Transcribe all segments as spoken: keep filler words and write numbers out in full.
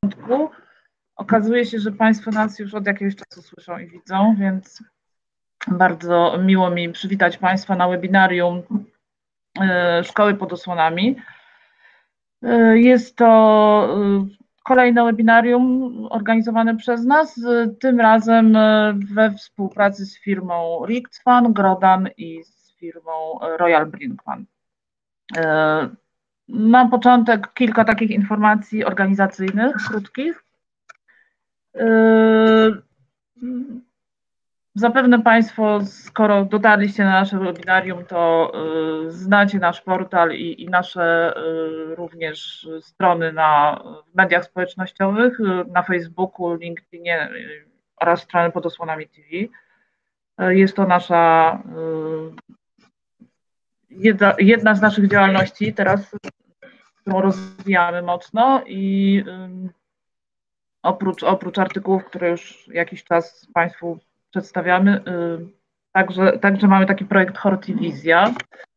Okazuje się, że Państwo nas już od jakiegoś czasu słyszą i widzą, więc bardzo miło mi przywitać Państwa na webinarium Szkoły pod osłonami. Jest to kolejne webinarium organizowane przez nas, tym razem we współpracy z firmą Rictfan, Grodan i z firmą Royal Brinkman. Na początek kilka takich informacji organizacyjnych, krótkich. Zapewne Państwo, skoro dotarliście na nasze webinarium, to znacie nasz portal i, i nasze również strony na w mediach społecznościowych, na Facebooku, LinkedInie oraz strony pod osłonami T V. Jest to nasza jedna, jedna z naszych działalności teraz, którą rozwijamy mocno i oprócz, oprócz artykułów, które już jakiś czas Państwu przedstawiamy, także, także mamy taki projekt Hortiwizja.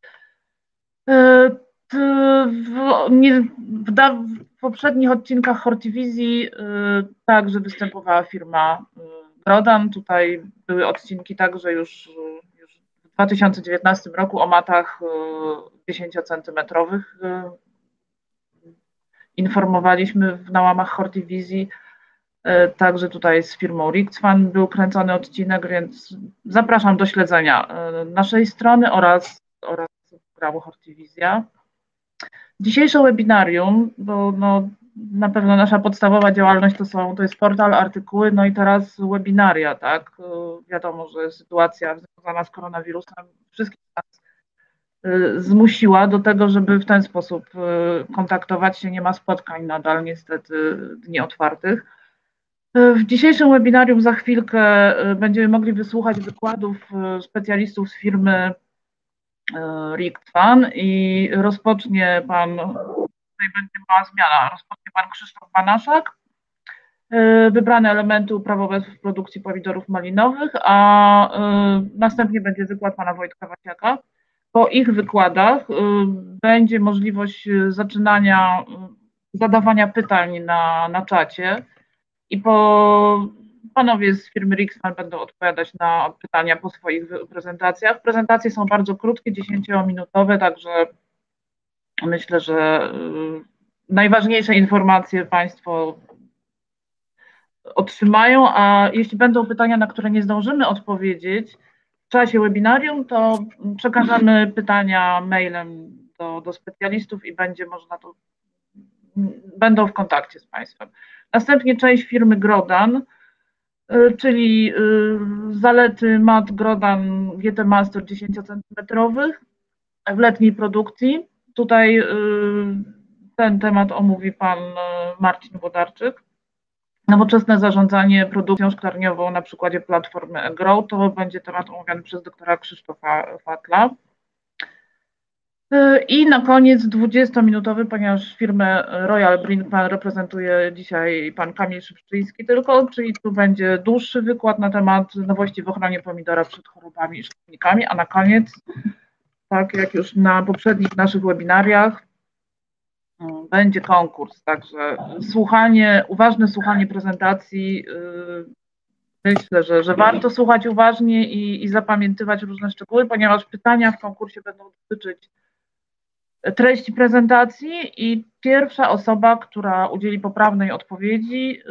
W, nie, w, da, w poprzednich odcinkach Hortiwizji także występowała firma Grodan. Tutaj były odcinki także już, już w dwa tysiące dziewiętnastym roku o matach dziesięciocentymetrowych. Informowaliśmy na łamach Hortiwizji. Także tutaj z firmą Rictfan był kręcony odcinek, więc zapraszam do śledzenia naszej strony oraz, oraz programu Hortiwizja. Dzisiejsze webinarium, bo no, na pewno nasza podstawowa działalność to, są, to jest portal, artykuły, no i teraz webinaria, tak? Wiadomo, że sytuacja związana z koronawirusem wszystkich nas zmusiła do tego, żeby w ten sposób kontaktować się. Nie ma spotkań nadal, niestety, dni otwartych. W dzisiejszym webinarium za chwilkę będziemy mogli wysłuchać wykładów specjalistów z firmy Rictfan i rozpocznie pan, tutaj będzie mała zmiana, rozpocznie pan Krzysztof Banaszak, wybrane elementy uprawowe w produkcji pomidorów malinowych, a następnie będzie wykład pana Wojtka Wasiaka. Po ich wykładach będzie możliwość zaczynania, zadawania pytań na, na czacie. I po, panowie z firmy Rictfan będą odpowiadać na pytania po swoich prezentacjach. Prezentacje są bardzo krótkie, dziesięciominutowe, także myślę, że najważniejsze informacje Państwo otrzymają, a jeśli będą pytania, na które nie zdążymy odpowiedzieć w czasie webinarium, to przekażemy pytania mailem do, do specjalistów i będzie można to, będą w kontakcie z Państwem. Następnie część firmy Grodan, czyli zalety mat Grodan G T Master dziesięciocentymetrowych w letniej produkcji. Tutaj ten temat omówi pan Marcin Włodarczyk. Nowoczesne zarządzanie produkcją szklarniową na przykładzie platformy eGrow. To będzie temat omawiany przez doktora Krzysztofa Fatla. I na koniec dwudziestominutowy, ponieważ firmę Royal Brinkman reprezentuje dzisiaj pan Kamil Szybczyński tylko, czyli tu będzie dłuższy wykład na temat nowości w ochronie pomidora przed chorobami i szkodnikami, a na koniec, tak jak już na poprzednich naszych webinariach, będzie konkurs, także słuchanie, uważne słuchanie prezentacji, myślę, że, że warto słuchać uważnie i, i zapamiętywać różne szczegóły, ponieważ pytania w konkursie będą dotyczyć treści prezentacji i pierwsza osoba, która udzieli poprawnej odpowiedzi,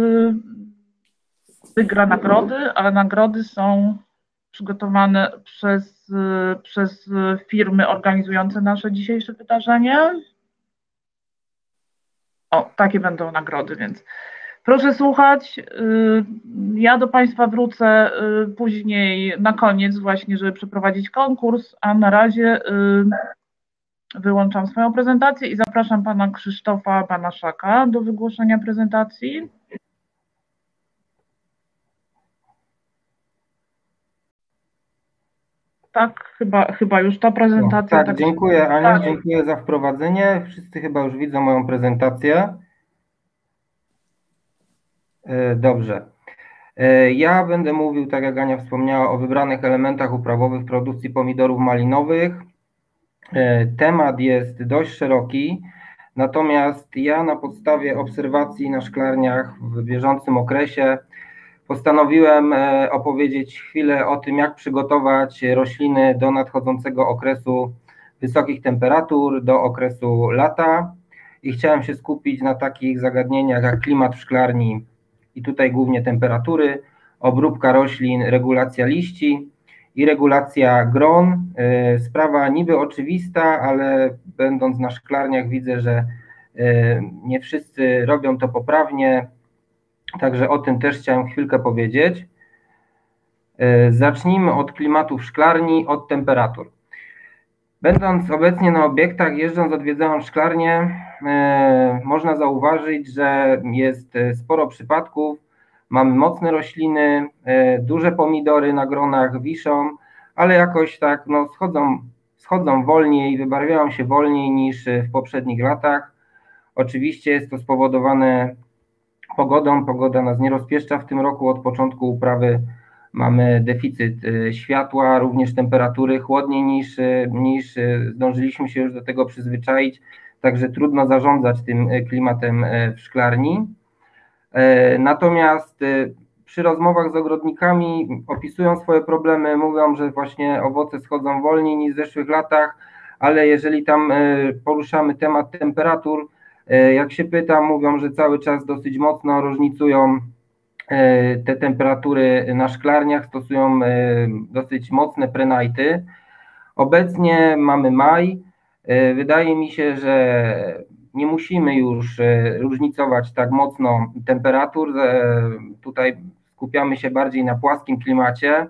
wygra nagrody, ale nagrody są przygotowane przez, przez firmy organizujące nasze dzisiejsze wydarzenie. O, takie będą nagrody, więc proszę słuchać. Ja do Państwa wrócę później na koniec właśnie, żeby przeprowadzić konkurs, a na razie wyłączam swoją prezentację i zapraszam pana Krzysztofa Banaszaka do wygłoszenia prezentacji. Tak, chyba, chyba już ta prezentacja. No, tak, tak, dziękuję Aniu, tak. Dziękuję za wprowadzenie. Wszyscy chyba już widzą moją prezentację. Dobrze. Ja będę mówił, tak jak Ania wspomniała, o wybranych elementach uprawowych produkcji pomidorów malinowych. Temat jest dość szeroki, Natomiast ja na podstawie obserwacji na szklarniach w bieżącym okresie postanowiłem opowiedzieć chwilę o tym, jak przygotować rośliny do nadchodzącego okresu wysokich temperatur, do okresu lata, i chciałem się skupić na takich zagadnieniach jak klimat w szklarni i tutaj głównie temperatury, obróbka roślin, regulacja liści i regulacja gron. Sprawa niby oczywista, ale będąc na szklarniach widzę, że nie wszyscy robią to poprawnie, także o tym też chciałem chwilkę powiedzieć. Zacznijmy od klimatu w szklarni, od temperatur. Będąc obecnie na obiektach, jeżdżąc, odwiedzając szklarnię, można zauważyć, że jest sporo przypadków. Mamy mocne rośliny, duże pomidory na gronach wiszą, ale jakoś tak no, schodzą, schodzą wolniej, wybarwiają się wolniej niż w poprzednich latach. Oczywiście jest to spowodowane pogodą. Pogoda nas nie rozpieszcza w tym roku. Od początku uprawy mamy deficyt światła, również temperatury chłodniej niż, niż zdążyliśmy się już do tego przyzwyczaić, także trudno zarządzać tym klimatem w szklarni. Natomiast przy rozmowach z ogrodnikami opisują swoje problemy, mówią, że właśnie owoce schodzą wolniej niż w zeszłych latach, ale jeżeli tam poruszamy temat temperatur, jak się pytam, mówią, że cały czas dosyć mocno różnicują te temperatury na szklarniach, stosują dosyć mocne prenajty. Obecnie mamy maj. Wydaje mi się, że nie musimy już różnicować tak mocno temperatur. Tutaj skupiamy się bardziej na płaskim klimacie,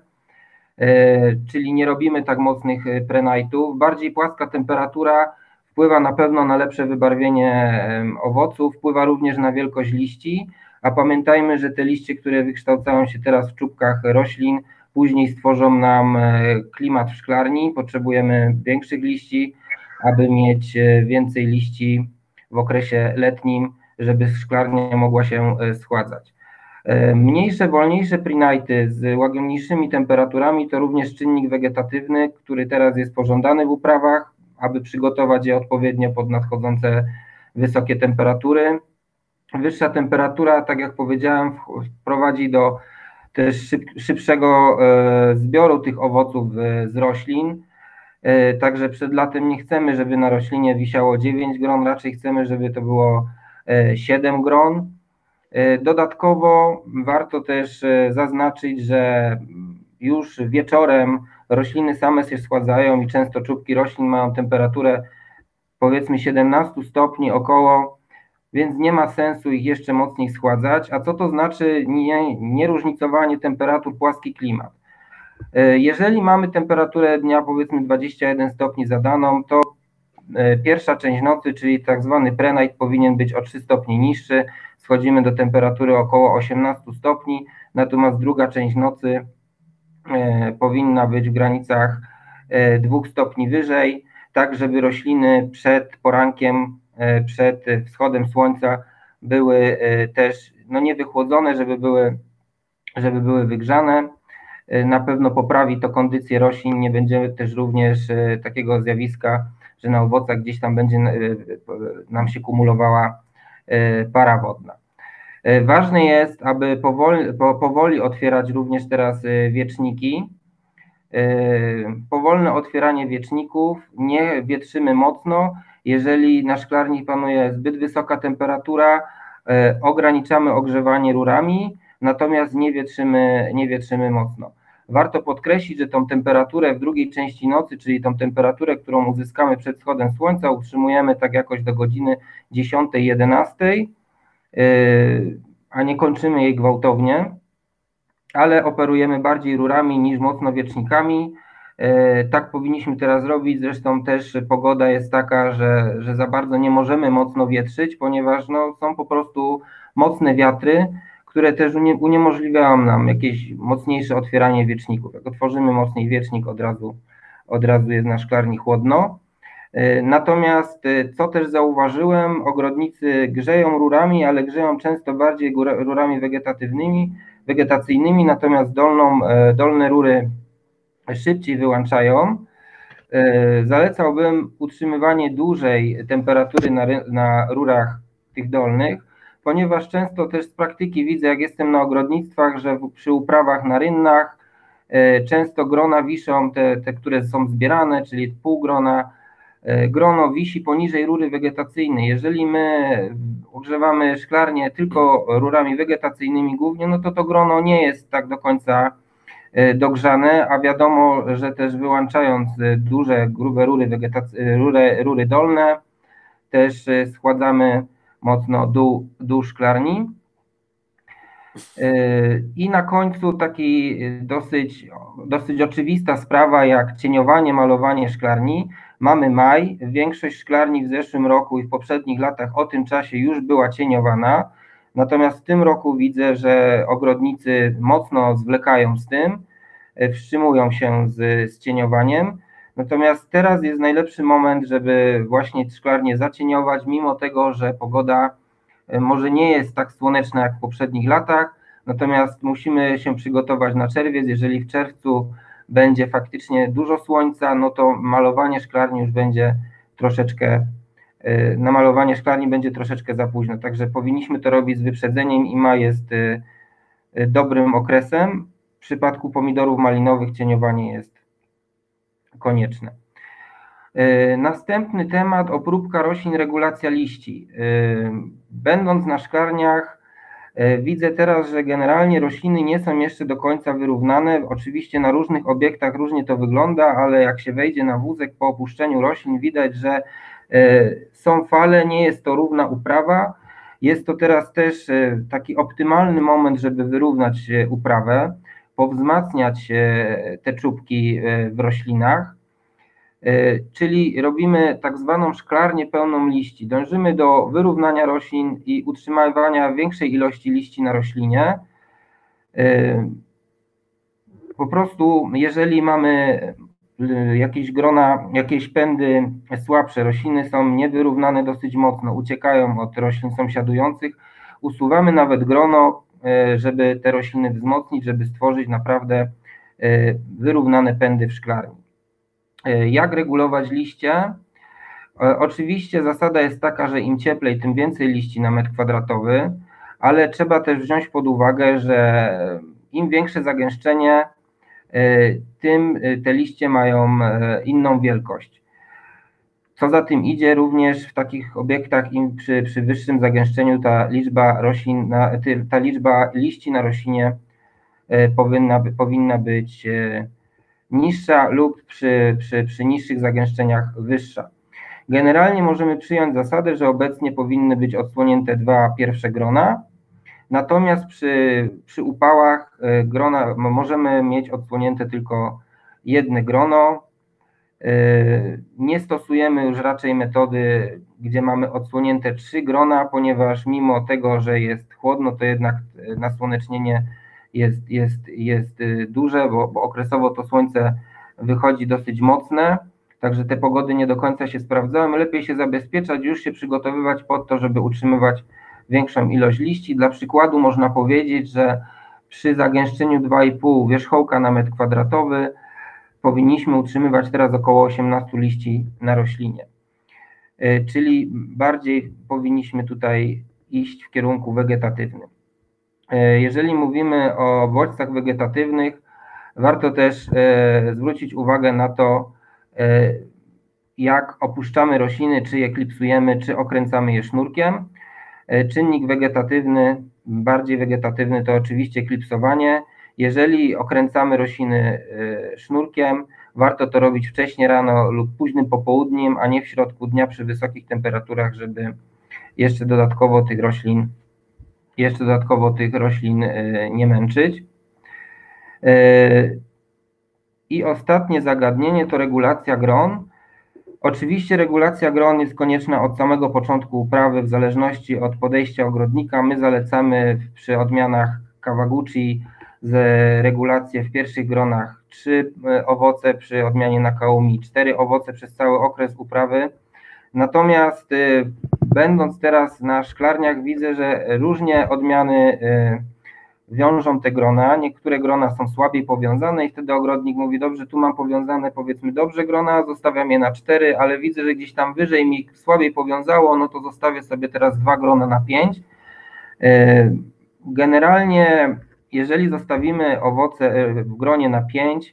czyli nie robimy tak mocnych prenajtów. Bardziej płaska temperatura wpływa na pewno na lepsze wybarwienie owoców, wpływa również na wielkość liści, a pamiętajmy, że te liście, które wykształcają się teraz w czubkach roślin, później stworzą nam klimat w szklarni. Potrzebujemy większych liści, aby mieć więcej liści w okresie letnim, żeby szklarnia mogła się schładzać. Mniejsze, wolniejsze prenajty z łagodniejszymi temperaturami to również czynnik wegetatywny, który teraz jest pożądany w uprawach, aby przygotować je odpowiednio pod nadchodzące wysokie temperatury. Wyższa temperatura, tak jak powiedziałem, prowadzi do też szyb, szybszego zbioru tych owoców z roślin. Także przed latem nie chcemy, żeby na roślinie wisiało dziewięć gron, raczej chcemy, żeby to było siedem gron. Dodatkowo warto też zaznaczyć, że już wieczorem rośliny same się schładzają i często czubki roślin mają temperaturę powiedzmy siedemnaście stopni około, więc nie ma sensu ich jeszcze mocniej schładzać. A co to znaczy nie, nieróżnicowanie temperatur, płaski klimat? Jeżeli mamy temperaturę dnia powiedzmy dwadzieścia jeden stopni zadaną, to pierwsza część nocy, czyli tak zwany prenite, powinien być o trzy stopnie niższy. Schodzimy do temperatury około osiemnaście stopni, natomiast druga część nocy powinna być w granicach dwóch stopni wyżej, tak żeby rośliny przed porankiem, przed wschodem słońca były też no nie wychłodzone, żeby były, żeby były wygrzane. Na pewno poprawi to kondycję roślin, nie będzie też również takiego zjawiska, że na owocach gdzieś tam będzie nam się kumulowała para wodna. Ważne jest, aby powoli, powoli otwierać również teraz wieczniki. Powolne otwieranie wieczników, nie wietrzymy mocno. Jeżeli na szklarni panuje zbyt wysoka temperatura, ograniczamy ogrzewanie rurami, natomiast nie wietrzymy, nie wietrzymy mocno. Warto podkreślić, że tą temperaturę w drugiej części nocy, czyli tą temperaturę, którą uzyskamy przed wschodem słońca, utrzymujemy tak jakoś do godziny dziesiątej, jedenastej, a nie kończymy jej gwałtownie, ale operujemy bardziej rurami niż mocno wiecznikami. Tak powinniśmy teraz robić, zresztą też pogoda jest taka, że, że za bardzo nie możemy mocno wietrzyć, ponieważ no, są po prostu mocne wiatry, które też uniemożliwiają nam jakieś mocniejsze otwieranie wieczników. Jak otworzymy mocniej wiecznik, od razu, od razu jest na szklarni chłodno. Natomiast co też zauważyłem, ogrodnicy grzeją rurami, ale grzeją często bardziej rurami wegetatywnymi, wegetacyjnymi, natomiast dolną, dolne rury szybciej wyłączają. Zalecałbym utrzymywanie dużej temperatury na, na rurach tych dolnych, ponieważ często też z praktyki widzę, jak jestem na ogrodnictwach, że przy uprawach na rynnach często grona wiszą, te, te które są zbierane, czyli pół grona, grono wisi poniżej rury wegetacyjnej. Jeżeli my ogrzewamy szklarnię tylko rurami wegetacyjnymi głównie, no to to grono nie jest tak do końca dogrzane, a wiadomo, że też wyłączając duże, grube rury, rury, rury dolne, też schładzamy mocno dół, dół szklarni. I na końcu taki dosyć, dosyć oczywista sprawa jak cieniowanie, malowanie szklarni. Mamy maj, większość szklarni w zeszłym roku i w poprzednich latach o tym czasie już była cieniowana, natomiast w tym roku widzę, że ogrodnicy mocno zwlekają z tym, wstrzymują się z, z cieniowaniem, natomiast teraz jest najlepszy moment, żeby właśnie szklarnię zacieniować, mimo tego, że pogoda może nie jest tak słoneczna jak w poprzednich latach, natomiast musimy się przygotować na czerwiec. Jeżeli w czerwcu będzie faktycznie dużo słońca, no to malowanie szklarni już będzie troszeczkę, na malowanie szklarni będzie troszeczkę za późno, także powinniśmy to robić z wyprzedzeniem i maj jest dobrym okresem. W przypadku pomidorów malinowych cieniowanie jest konieczne. Następny temat, obróbka roślin, regulacja liści. Będąc na szklarniach, widzę teraz, że generalnie rośliny nie są jeszcze do końca wyrównane. Oczywiście na różnych obiektach różnie to wygląda, ale jak się wejdzie na wózek po opuszczeniu roślin, widać, że są fale, nie jest to równa uprawa. Jest to teraz też taki optymalny moment, żeby wyrównać uprawę, powzmacniać te czubki w roślinach, czyli robimy tak zwaną szklarnię pełną liści. Dążymy do wyrównania roślin i utrzymywania większej ilości liści na roślinie. Po prostu jeżeli mamy jakieś grona, jakieś pędy słabsze, rośliny są niewyrównane dosyć mocno, uciekają od roślin sąsiadujących, usuwamy nawet grono, żeby te rośliny wzmocnić, żeby stworzyć naprawdę wyrównane pędy w szklarni. Jak regulować liście? Oczywiście zasada jest taka, że im cieplej, tym więcej liści na metr kwadratowy, ale trzeba też wziąć pod uwagę, że im większe zagęszczenie, tym te liście mają inną wielkość. Co za tym idzie, również w takich obiektach im przy, przy wyższym zagęszczeniu ta liczba roślin, ta liczba liści na roślinie powinna, powinna być niższa lub przy, przy, przy niższych zagęszczeniach wyższa. Generalnie możemy przyjąć zasadę, że obecnie powinny być odsłonięte dwa pierwsze grona, natomiast przy, przy upałach grona możemy mieć odsłonięte tylko jedno grono. Nie stosujemy już raczej metody, gdzie mamy odsłonięte trzy grona, ponieważ mimo tego, że jest chłodno, to jednak nasłonecznienie jest, jest, jest duże, bo, bo okresowo to słońce wychodzi dosyć mocne, także te pogody nie do końca się sprawdzają. Lepiej się zabezpieczać, już się przygotowywać pod to, żeby utrzymywać większą ilość liści. Dla przykładu można powiedzieć, że przy zagęszczeniu dwa i pół wierzchołka na metr kwadratowy powinniśmy utrzymywać teraz około osiemnaście liści na roślinie. Czyli bardziej powinniśmy tutaj iść w kierunku wegetatywnym. Jeżeli mówimy o bodźcach wegetatywnych, warto też zwrócić uwagę na to, jak opuszczamy rośliny, czy je klipsujemy, czy okręcamy je sznurkiem. Czynnik wegetatywny, bardziej wegetatywny to oczywiście klipsowanie. Jeżeli okręcamy rośliny sznurkiem, warto to robić wcześnie rano lub późnym popołudniem, a nie w środku dnia przy wysokich temperaturach, żeby jeszcze dodatkowo tych roślin, jeszcze dodatkowo tych roślin nie męczyć. I ostatnie zagadnienie to regulacja gron. Oczywiście regulacja gron jest konieczna od samego początku uprawy, w zależności od podejścia ogrodnika. My zalecamy przy odmianach Kawaguchi z regulację w pierwszych gronach trzy owoce, przy odmianie Nakaumi cztery owoce przez cały okres uprawy. Natomiast będąc teraz na szklarniach, widzę, że różnie odmiany wiążą te grona, niektóre grona są słabiej powiązane i wtedy ogrodnik mówi, dobrze, tu mam powiązane powiedzmy dobrze grona, zostawiam je na cztery, ale widzę, że gdzieś tam wyżej mi słabiej powiązało, no to zostawię sobie teraz dwa grona na pięć. Generalnie, jeżeli zostawimy owoce w gronie na pięć,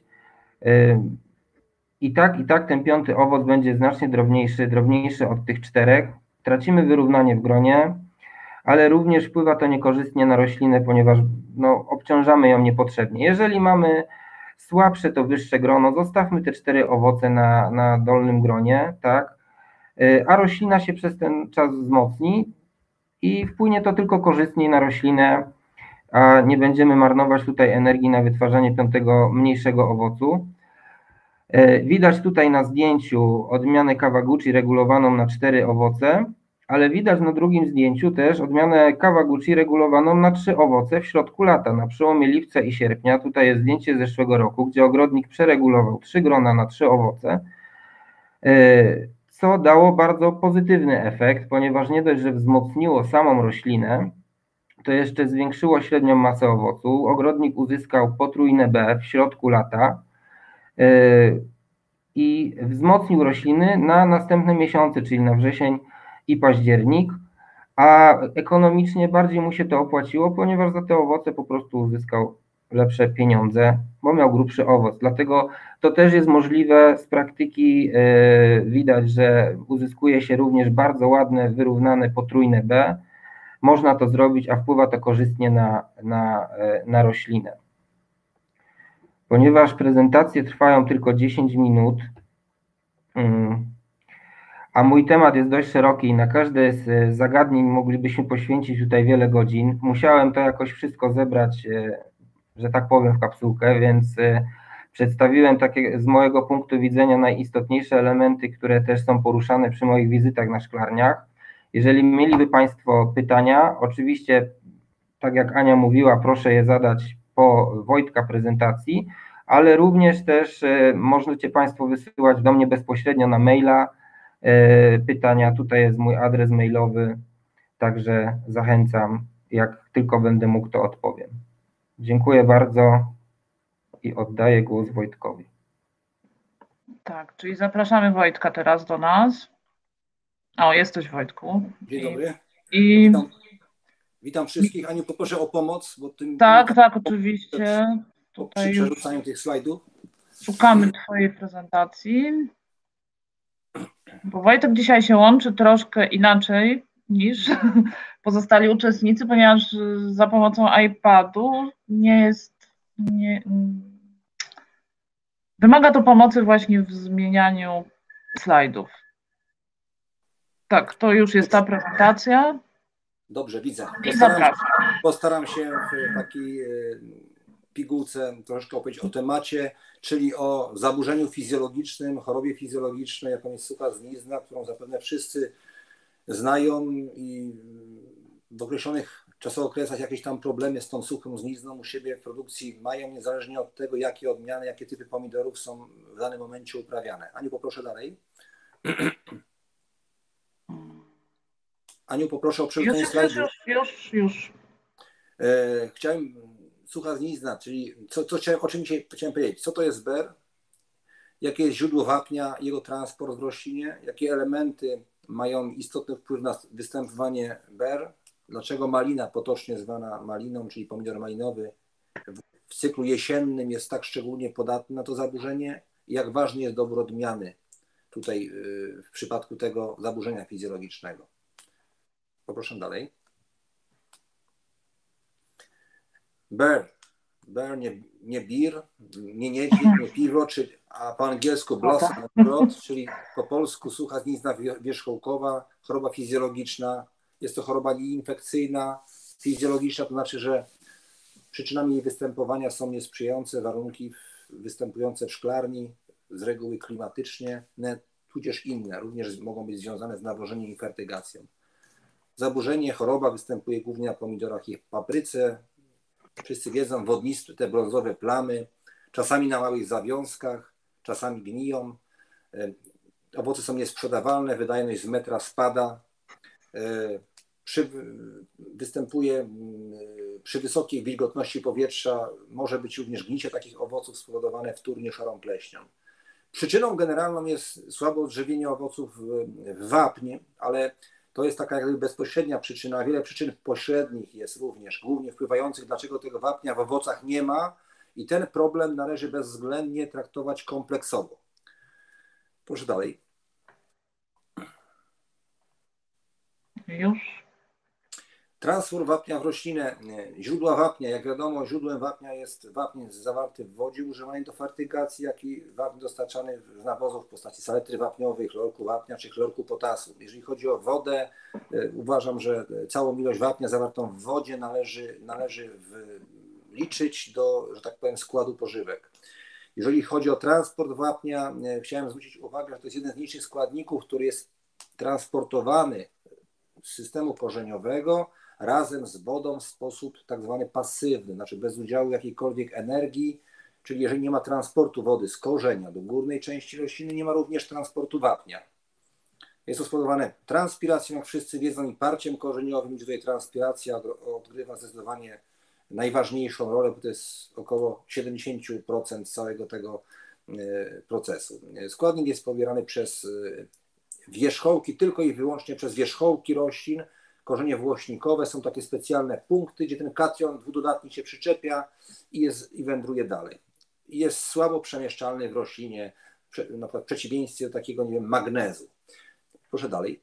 i tak, i tak ten piąty owoc będzie znacznie drobniejszy, drobniejszy od tych czterech. Tracimy wyrównanie w gronie, ale również wpływa to niekorzystnie na roślinę, ponieważ no, obciążamy ją niepotrzebnie. Jeżeli mamy słabsze, to wyższe grono, zostawmy te cztery owoce na, na dolnym gronie, tak, a roślina się przez ten czas wzmocni i wpłynie to tylko korzystniej na roślinę, a nie będziemy marnować tutaj energii na wytwarzanie piątego, mniejszego owocu. Widać tutaj na zdjęciu odmianę Kawaguchi regulowaną na cztery owoce, ale widać na drugim zdjęciu też odmianę Kawaguchi regulowaną na trzy owoce w środku lata, na przełomie lipca i sierpnia. Tutaj jest zdjęcie z zeszłego roku, gdzie ogrodnik przeregulował trzy grona na trzy owoce, co dało bardzo pozytywny efekt, ponieważ nie dość, że wzmocniło samą roślinę, to jeszcze zwiększyło średnią masę owocu. Ogrodnik uzyskał potrójne B w środku lata i wzmocnił rośliny na następne miesiące, czyli na wrzesień i październik, a ekonomicznie bardziej mu się to opłaciło, ponieważ za te owoce po prostu uzyskał lepsze pieniądze, bo miał grubszy owoc. Dlatego to też jest możliwe z praktyki. Widać, że uzyskuje się również bardzo ładne, wyrównane potrójne B. Można to zrobić, a wpływa to korzystnie na, na, na roślinę. Ponieważ prezentacje trwają tylko dziesięć minut, a mój temat jest dość szeroki i na każde z zagadnień moglibyśmy poświęcić tutaj wiele godzin, musiałem to jakoś wszystko zebrać, że tak powiem, w kapsułkę, więc przedstawiłem takie z mojego punktu widzenia najistotniejsze elementy, które też są poruszane przy moich wizytach na szklarniach. Jeżeli mieliby Państwo pytania, oczywiście, tak jak Ania mówiła, proszę je zadać po Wojtka prezentacji, ale również też możecie Państwo wysyłać do mnie bezpośrednio na maila pytania. Tutaj jest mój adres mailowy, także zachęcam, jak tylko będę mógł, to odpowiem. Dziękuję bardzo i oddaję głos Wojtkowi. Tak, czyli zapraszamy Wojtka teraz do nas. O, jesteś, Wojtku. Dzień dobry. I... Witam, witam wszystkich. Aniu, poproszę o pomoc, bo tym tak, tak, tak, oczywiście. Tutaj przy przerzucaniu tych slajdów. Szukamy Twojej prezentacji. Bo Wojtek dzisiaj się łączy troszkę inaczej niż pozostali uczestnicy, ponieważ za pomocą iPadu nie jest... Nie, wymaga to pomocy właśnie w zmienianiu slajdów. Tak, to już jest ta prezentacja. Dobrze, widzę. Postaram, postaram się w takiej pigułce troszkę opowiedzieć o temacie, czyli o zaburzeniu fizjologicznym, chorobie fizjologicznej, jaką jest sucha znizna, którą zapewne wszyscy znają i w określonych czasokresach jakieś tam problemy z tą suchą znizną u siebie w produkcji mają, niezależnie od tego, jakie odmiany, jakie typy pomidorów są w danym momencie uprawiane. Aniu, poproszę dalej. Aniu, poproszę o przerzucenie slajdu. Już, już, już. E, chciałem, sucha znizna, czyli co, co chciałem, o czym dzisiaj chciałem powiedzieć. Co to jest ber? Jakie jest źródło wapnia, jego transport w roślinie? Jakie elementy mają istotny wpływ na występowanie ber? Dlaczego malina, potocznie zwana maliną, czyli pomidor malinowy, w cyklu jesiennym jest tak szczególnie podatny na to zaburzenie? I jak ważny jest dobór odmiany tutaj w przypadku tego zaburzenia fizjologicznego? Poproszę dalej. Bear. Bear, nie, nie beer, nie niedźwiedź, nie piwo, czy, a po angielsku blossom rot, czyli po polsku sucha znizna wierzchołkowa, choroba fizjologiczna. Jest to choroba infekcyjna, fizjologiczna, to znaczy, że przyczynami jej występowania są niesprzyjające warunki występujące w szklarni, z reguły klimatycznie, tudzież inne, również mogą być związane z nawożeniem i fertygacją. Zaburzenie, choroba występuje głównie na pomidorach i papryce. Wszyscy wiedzą, wodniste, te brązowe plamy, czasami na małych zawiązkach, czasami gniją. Owoce są niesprzedawalne, wydajność z metra spada. przy, występuje przy wysokiej wilgotności powietrza, może być również gnicie takich owoców spowodowane wtórnie szarą pleśnią. Przyczyną generalną jest słabe odżywienie owoców w wapnie, ale to jest taka jakby bezpośrednia przyczyna. Wiele przyczyn pośrednich jest również, głównie wpływających, dlaczego tego wapnia w owocach nie ma, i ten problem należy bezwzględnie traktować kompleksowo. Proszę dalej. Już. Transfer wapnia w roślinę. Źródła wapnia. Jak wiadomo, źródłem wapnia jest wapń zawarty w wodzie używany do fertygacji, jak i wapń dostarczany z nawozów w postaci saletry wapniowej, chlorku wapnia czy chlorku potasu. Jeżeli chodzi o wodę, uważam, że całą ilość wapnia zawartą w wodzie należy, należy liczyć do, że tak powiem, składu pożywek. Jeżeli chodzi o transport wapnia, chciałem zwrócić uwagę, że to jest jeden z mniejszych składników, który jest transportowany z systemu korzeniowego razem z wodą w sposób tak zwany pasywny, znaczy bez udziału jakiejkolwiek energii, czyli jeżeli nie ma transportu wody z korzenia do górnej części rośliny, nie ma również transportu wapnia. Jest to spowodowane transpiracją, jak wszyscy wiedzą, i parciem korzeniowym, gdzie tutaj transpiracja odgrywa zdecydowanie najważniejszą rolę, bo to jest około siedemdziesiąt procent całego tego procesu. Składnik jest pobierany przez wierzchołki, tylko i wyłącznie przez wierzchołki roślin. Korzenie włośnikowe są takie specjalne punkty, gdzie ten kation dwudodatni się przyczepia i, jest, i wędruje dalej. Jest słabo przemieszczalny w roślinie, na przykład w przeciwieństwie do takiego, nie wiem, magnezu. Proszę dalej.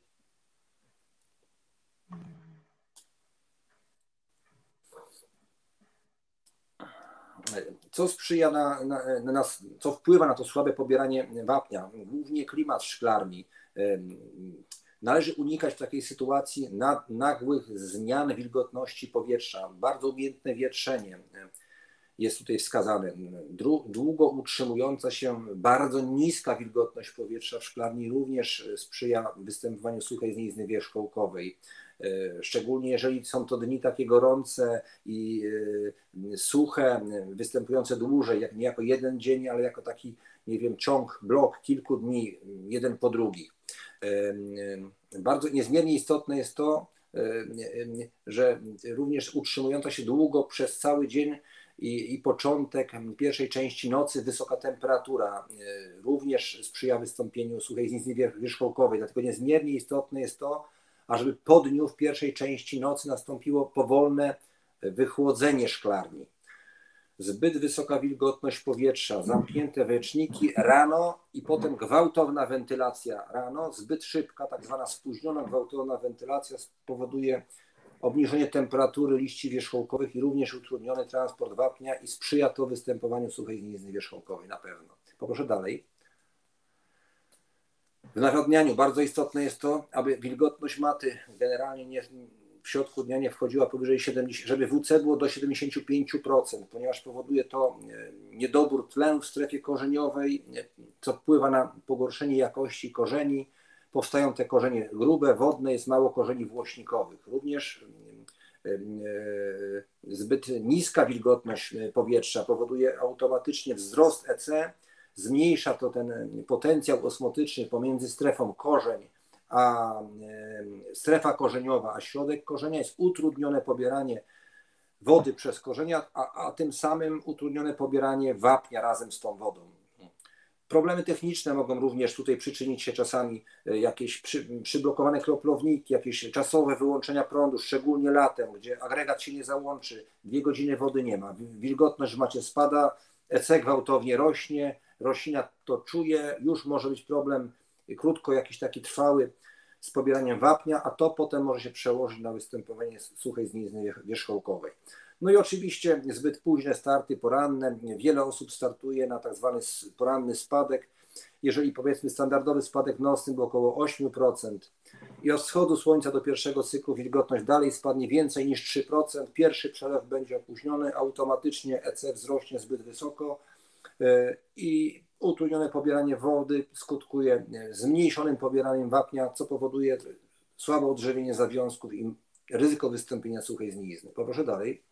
Co sprzyja na, na, na nas, co wpływa na to słabe pobieranie wapnia? Głównie klimat szklarni. Należy unikać w takiej sytuacji nagłych zmian wilgotności powietrza. Bardzo umiejętne wietrzenie jest tutaj wskazane. Długo utrzymująca się bardzo niska wilgotność powietrza w szklarni również sprzyja występowaniu suchej zgnilizny wierzchołkowej. Szczególnie jeżeli są to dni takie gorące i suche, występujące dłużej, jak nie jako jeden dzień, ale jako taki, nie wiem, ciąg, blok kilku dni, jeden po drugim. Bardzo niezmiernie istotne jest to, że również utrzymująca się długo przez cały dzień i, i początek pierwszej części nocy wysoka temperatura również sprzyja wystąpieniu suchej zgnilizny wierzchołkowej. Dlatego niezmiernie istotne jest to, ażeby po dniu w pierwszej części nocy nastąpiło powolne wychłodzenie szklarni. Zbyt wysoka wilgotność powietrza, zamknięte weczniki rano i potem gwałtowna wentylacja rano, zbyt szybka, tak zwana spóźniona gwałtowna wentylacja spowoduje obniżenie temperatury liści wierzchołkowych i również utrudniony transport wapnia i sprzyja to występowaniu suchej zgnilizny wierzchołkowej na pewno. Poproszę dalej. W nawadnianiu bardzo istotne jest to, aby wilgotność maty generalnie nie, w środku dnia nie wchodziła powyżej siedemdziesięciu, żeby W C było do siedemdziesięciu pięciu procent, ponieważ powoduje to niedobór tlenu w strefie korzeniowej, co wpływa na pogorszenie jakości korzeni. Powstają te korzenie grube, wodne, jest mało korzeni włośnikowych. Również zbyt niska wilgotność powietrza powoduje automatycznie wzrost E C, zmniejsza to ten potencjał osmotyczny pomiędzy strefą korzeń a strefa korzeniowa, a środek korzenia, jest utrudnione pobieranie wody przez korzenia, a, a tym samym utrudnione pobieranie wapnia razem z tą wodą. Problemy techniczne mogą również tutaj przyczynić się czasami jakieś przy, przyblokowane kroplowniki, jakieś czasowe wyłączenia prądu, szczególnie latem, gdzie agregat się nie załączy, dwie godziny wody nie ma, wilgotność w macie spada, E C gwałtownie rośnie, roślina to czuje, już może być problem krótko jakiś taki trwały z pobieraniem wapnia, a to potem może się przełożyć na występowanie suchej zgnilizny wierzchołkowej. No i oczywiście zbyt późne starty poranne. Wiele osób startuje na tak zwany poranny spadek. Jeżeli powiedzmy standardowy spadek nocny był około osiem procent i od wschodu słońca do pierwszego cyklu wilgotność dalej spadnie więcej niż trzy procent, pierwszy przelew będzie opóźniony, automatycznie E C wzrośnie zbyt wysoko i utrudnione pobieranie wody skutkuje zmniejszonym pobieraniem wapnia, co powoduje słabe odżywienie zawiązków i ryzyko wystąpienia suchej zgnilizny. Poproszę dalej.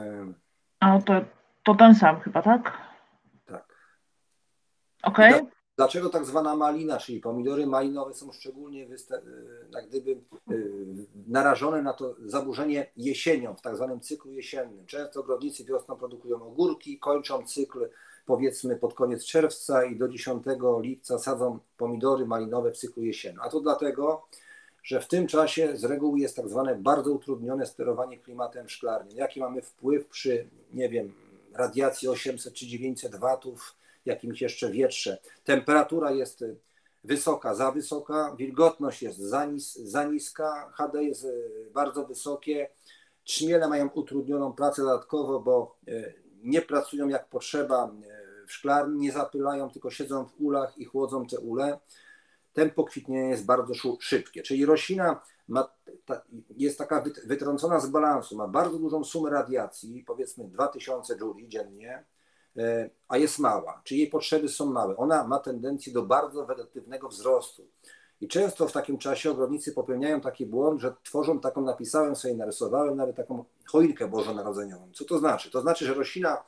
A to, to ten sam chyba, tak? Tak. Okej. Okay. Dlaczego tak zwana malina, czyli pomidory malinowe są szczególnie jak gdyby narażone na to zaburzenie jesienią, w tak zwanym cyklu jesiennym. Często ogrodnicy wiosną produkują ogórki, kończą cykl powiedzmy pod koniec czerwca i do dziesiątego lipca sadzą pomidory malinowe w cyklu jesiennym. A to dlatego, że w tym czasie z reguły jest tak zwane bardzo utrudnione sterowanie klimatem w szklarni. Jaki mamy wpływ przy, nie wiem, radiacji osiemset czy dziewięćset watów, jakimś jeszcze wietrze. Temperatura jest wysoka, za wysoka, wilgotność jest za, nis, za niska, H D jest bardzo wysokie, trzmiele mają utrudnioną pracę dodatkowo, bo nie pracują jak potrzeba w szklarni, nie zapylają, tylko siedzą w ulach i chłodzą te ule. Tempo kwitnienia jest bardzo szybkie, czyli roślina ma, ta, jest taka wytrącona z balansu, ma bardzo dużą sumę radiacji, powiedzmy dwa tysiące jouli dziennie, a jest mała, czyli jej potrzeby są małe. Ona ma tendencję do bardzo wegetatywnego wzrostu. I często w takim czasie ogrodnicy popełniają taki błąd, że tworzą taką, napisałem sobie, narysowałem nawet taką choinkę bożonarodzeniową. Co to znaczy? To znaczy, że roślina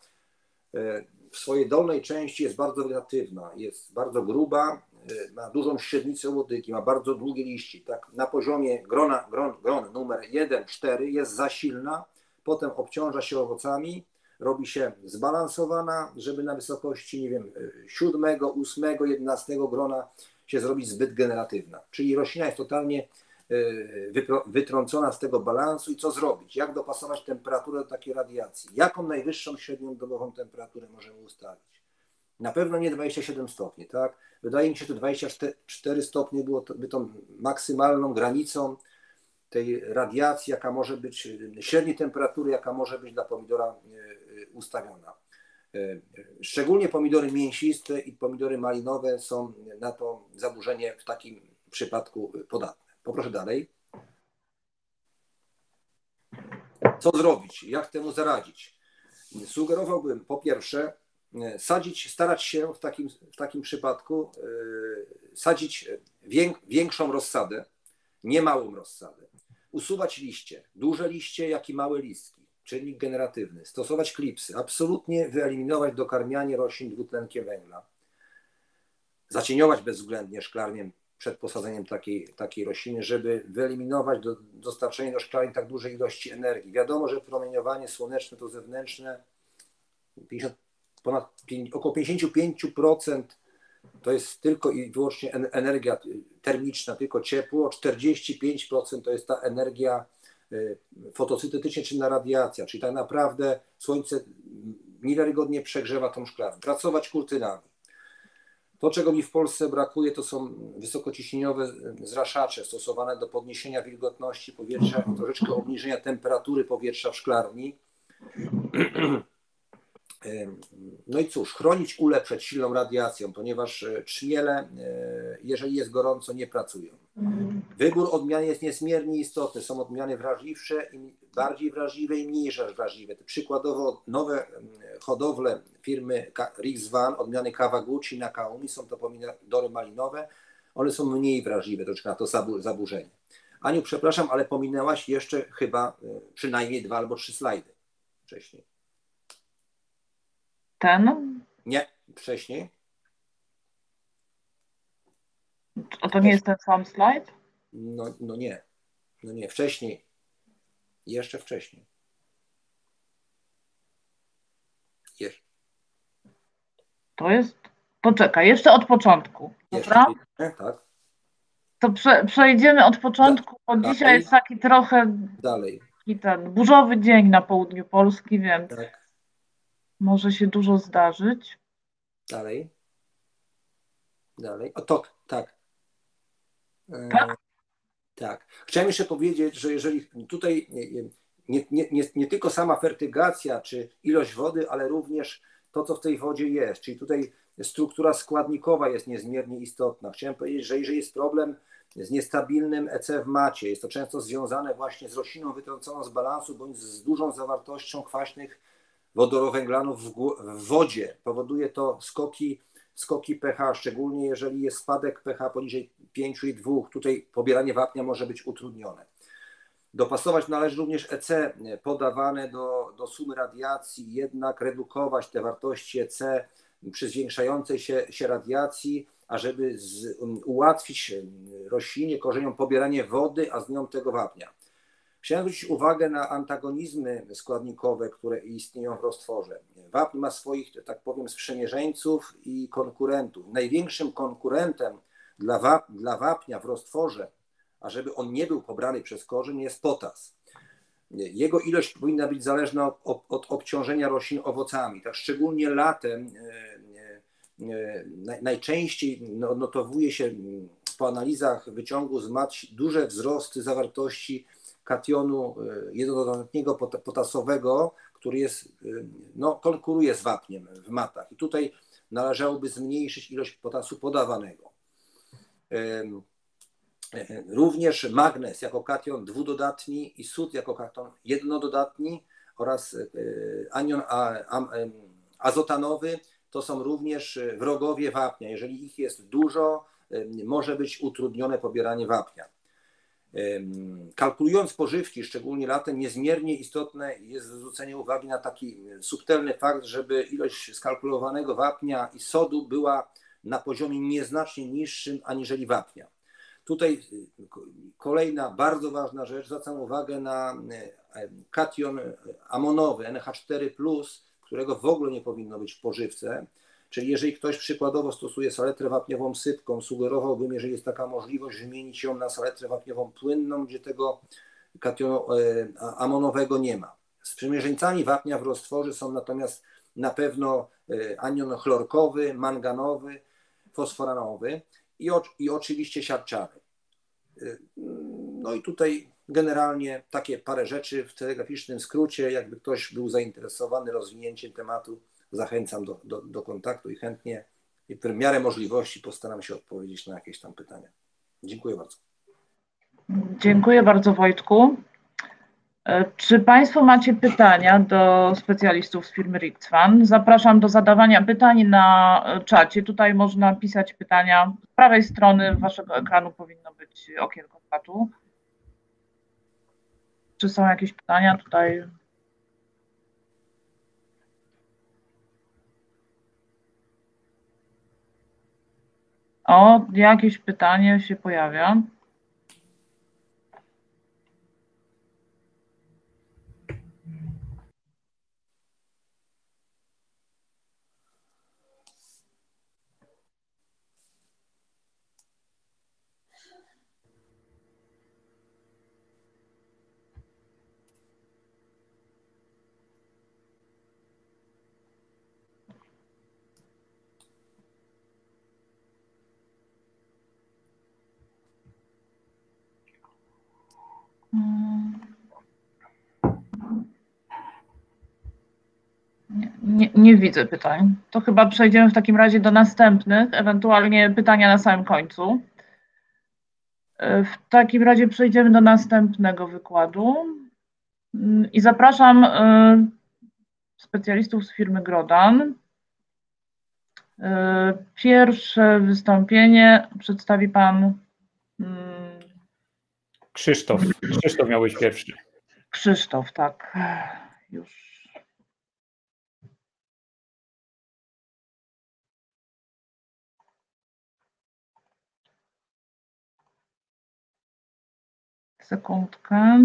w swojej dolnej części jest bardzo wegetatywna, jest bardzo gruba, ma dużą średnicę łodygi, ma bardzo długie liści. Tak, na poziomie grona, gron, gron numer jeden cztery jest za silna, potem obciąża się owocami, robi się zbalansowana, żeby na wysokości, nie wiem, siódmego, ósmego, jedenastego grona się zrobić zbyt generatywna. Czyli roślina jest totalnie wytrącona z tego balansu i co zrobić? Jak dopasować temperaturę do takiej radiacji? Jaką najwyższą średnią dobową temperaturę możemy ustalić? Na pewno nie dwadzieścia siedem stopni, tak? Wydaje mi się, że dwadzieścia cztery stopnie byłoby tą maksymalną granicą tej radiacji, jaka może być, średniej temperatury, jaka może być dla pomidora ustawiona. Szczególnie pomidory mięsiste i pomidory malinowe są na to zaburzenie w takim przypadku podatne. Poproszę dalej. Co zrobić? Jak temu zaradzić? Sugerowałbym po pierwsze sadzić, starać się w takim, w takim przypadku sadzić większą rozsadę, nie małą rozsadę. Usuwać liście, duże liście, jak i małe listki, czynnik generatywny, stosować klipsy, absolutnie wyeliminować dokarmianie roślin dwutlenkiem węgla, zacieniować bezwzględnie szklarnię przed posadzeniem takiej, takiej rośliny, żeby wyeliminować do, dostarczenie do szklarni tak dużej ilości energii. Wiadomo, że promieniowanie słoneczne to zewnętrzne, pięćdziesiąt, ponad, około pięćdziesiąt pięć procent to jest tylko i wyłącznie energia termiczna, tylko ciepło, czterdzieści pięć procent to jest ta energia fotosyntetyczna, czyli radiacja, czyli tak naprawdę słońce niewiarygodnie przegrzewa tą szklarnię. Pracować kurtynami. To, czego mi w Polsce brakuje, to są wysokociśnieniowe zraszacze stosowane do podniesienia wilgotności powietrza i troszeczkę obniżenia temperatury powietrza w szklarni. No i cóż, chronić ule przed silną radiacją, ponieważ trzmiele, jeżeli jest gorąco, nie pracują. Wybór odmian jest niezmiernie istotny. Są odmiany wrażliwsze, bardziej wrażliwe i mniej wrażliwe. Przykładowo nowe hodowle firmy Rixvan, odmiany Kawaguchi, Nakaumi, są to pomidory malinowe. One są mniej wrażliwe troszkę na to zaburzenie. Aniu, przepraszam, ale pominęłaś jeszcze chyba przynajmniej dwa albo trzy slajdy wcześniej. Ten? Nie, wcześniej. A to nie jest ten sam slajd? No, no nie, no nie, wcześniej, jeszcze wcześniej. Jeszcze. To jest, poczekaj, jeszcze od początku, dobra? Jeszcze, tak. To prze, przejdziemy od początku, bo dalej. Dzisiaj jest taki trochę Dalej. taki ten burzowy dzień na południu Polski, więc Tak. może się dużo zdarzyć. Dalej. Dalej. O to, tak. Tak? E, tak. Chciałem jeszcze powiedzieć, że jeżeli tutaj nie, nie, nie, nie tylko sama fertygacja czy ilość wody, ale również to, co w tej wodzie jest, czyli tutaj struktura składnikowa jest niezmiernie istotna. Chciałem powiedzieć, że jeżeli jest problem z niestabilnym E C w macie, jest to często związane właśnie z rośliną wytrąconą z balansu bądź z dużą zawartością kwaśnych wodorowęglanów w, w wodzie. Powoduje to skoki, skoki pH, szczególnie jeżeli jest spadek pH poniżej pięć i dwa. Tutaj pobieranie wapnia może być utrudnione. Dopasować należy również E C podawane do, do sumy radiacji, jednak redukować te wartości E C przy zwiększającej się, się radiacji, ażeby z, um, ułatwić roślinie, korzeniom pobieranie wody, a z nią tego wapnia. Chciałem zwrócić uwagę na antagonizmy składnikowe, które istnieją w roztworze. Wapń ma swoich, tak powiem, sprzymierzeńców i konkurentów. Największym konkurentem dla, wap dla wapnia w roztworze, ażeby on nie był pobrany przez korzeń, jest potas. Jego ilość powinna być zależna od, od obciążenia roślin owocami. Tak szczególnie latem najczęściej notowuje się po analizach wyciągu z mat duże wzrosty zawartości kationu jednododatniego potasowego, który jest, no, konkuruje z wapniem w matach. I tutaj należałoby zmniejszyć ilość potasu podawanego. Również magnez jako kation dwudodatni i sód jako kation jednododatni oraz anion azotanowy to są również wrogowie wapnia. Jeżeli ich jest dużo, może być utrudnione pobieranie wapnia. Kalkulując pożywki, szczególnie latem, niezmiernie istotne jest zwrócenie uwagi na taki subtelny fakt, żeby ilość skalkulowanego wapnia i sodu była na poziomie nieznacznie niższym aniżeli wapnia. Tutaj kolejna bardzo ważna rzecz, zwracam uwagę na kation amonowy N H cztery plus, którego w ogóle nie powinno być w pożywce. Czyli jeżeli ktoś przykładowo stosuje saletrę wapniową sypką, sugerowałbym, jeżeli jest taka możliwość, wymienić ją na saletrę wapniową płynną, gdzie tego kationu amonowego nie ma. Sprzymierzeńcami wapnia w roztworze są natomiast na pewno anion chlorkowy, manganowy, fosforanowy i, o, i oczywiście siarczany. No i tutaj generalnie takie parę rzeczy w telegraficznym skrócie. Jakby ktoś był zainteresowany rozwinięciem tematu, zachęcam do, do, do kontaktu i chętnie i w miarę możliwości postaram się odpowiedzieć na jakieś tam pytania. Dziękuję bardzo. Dziękuję bardzo, Wojtku. Czy Państwo macie pytania do specjalistów z firmy Rictvan? Zapraszam do zadawania pytań na czacie. Tutaj można pisać pytania. Z prawej strony Waszego ekranu powinno być okienko czatu. Czy są jakieś pytania tutaj? O, jakieś pytanie się pojawia. Nie, nie, nie widzę pytań. To chyba przejdziemy w takim razie do następnych, ewentualnie pytania na samym końcu. W takim razie przejdziemy do następnego wykładu i zapraszam specjalistów z firmy Grodan. Pierwsze wystąpienie przedstawi pan Krzysztof. Krzysztof miał być pierwszy. Krzysztof, tak. Już. Sekundkę.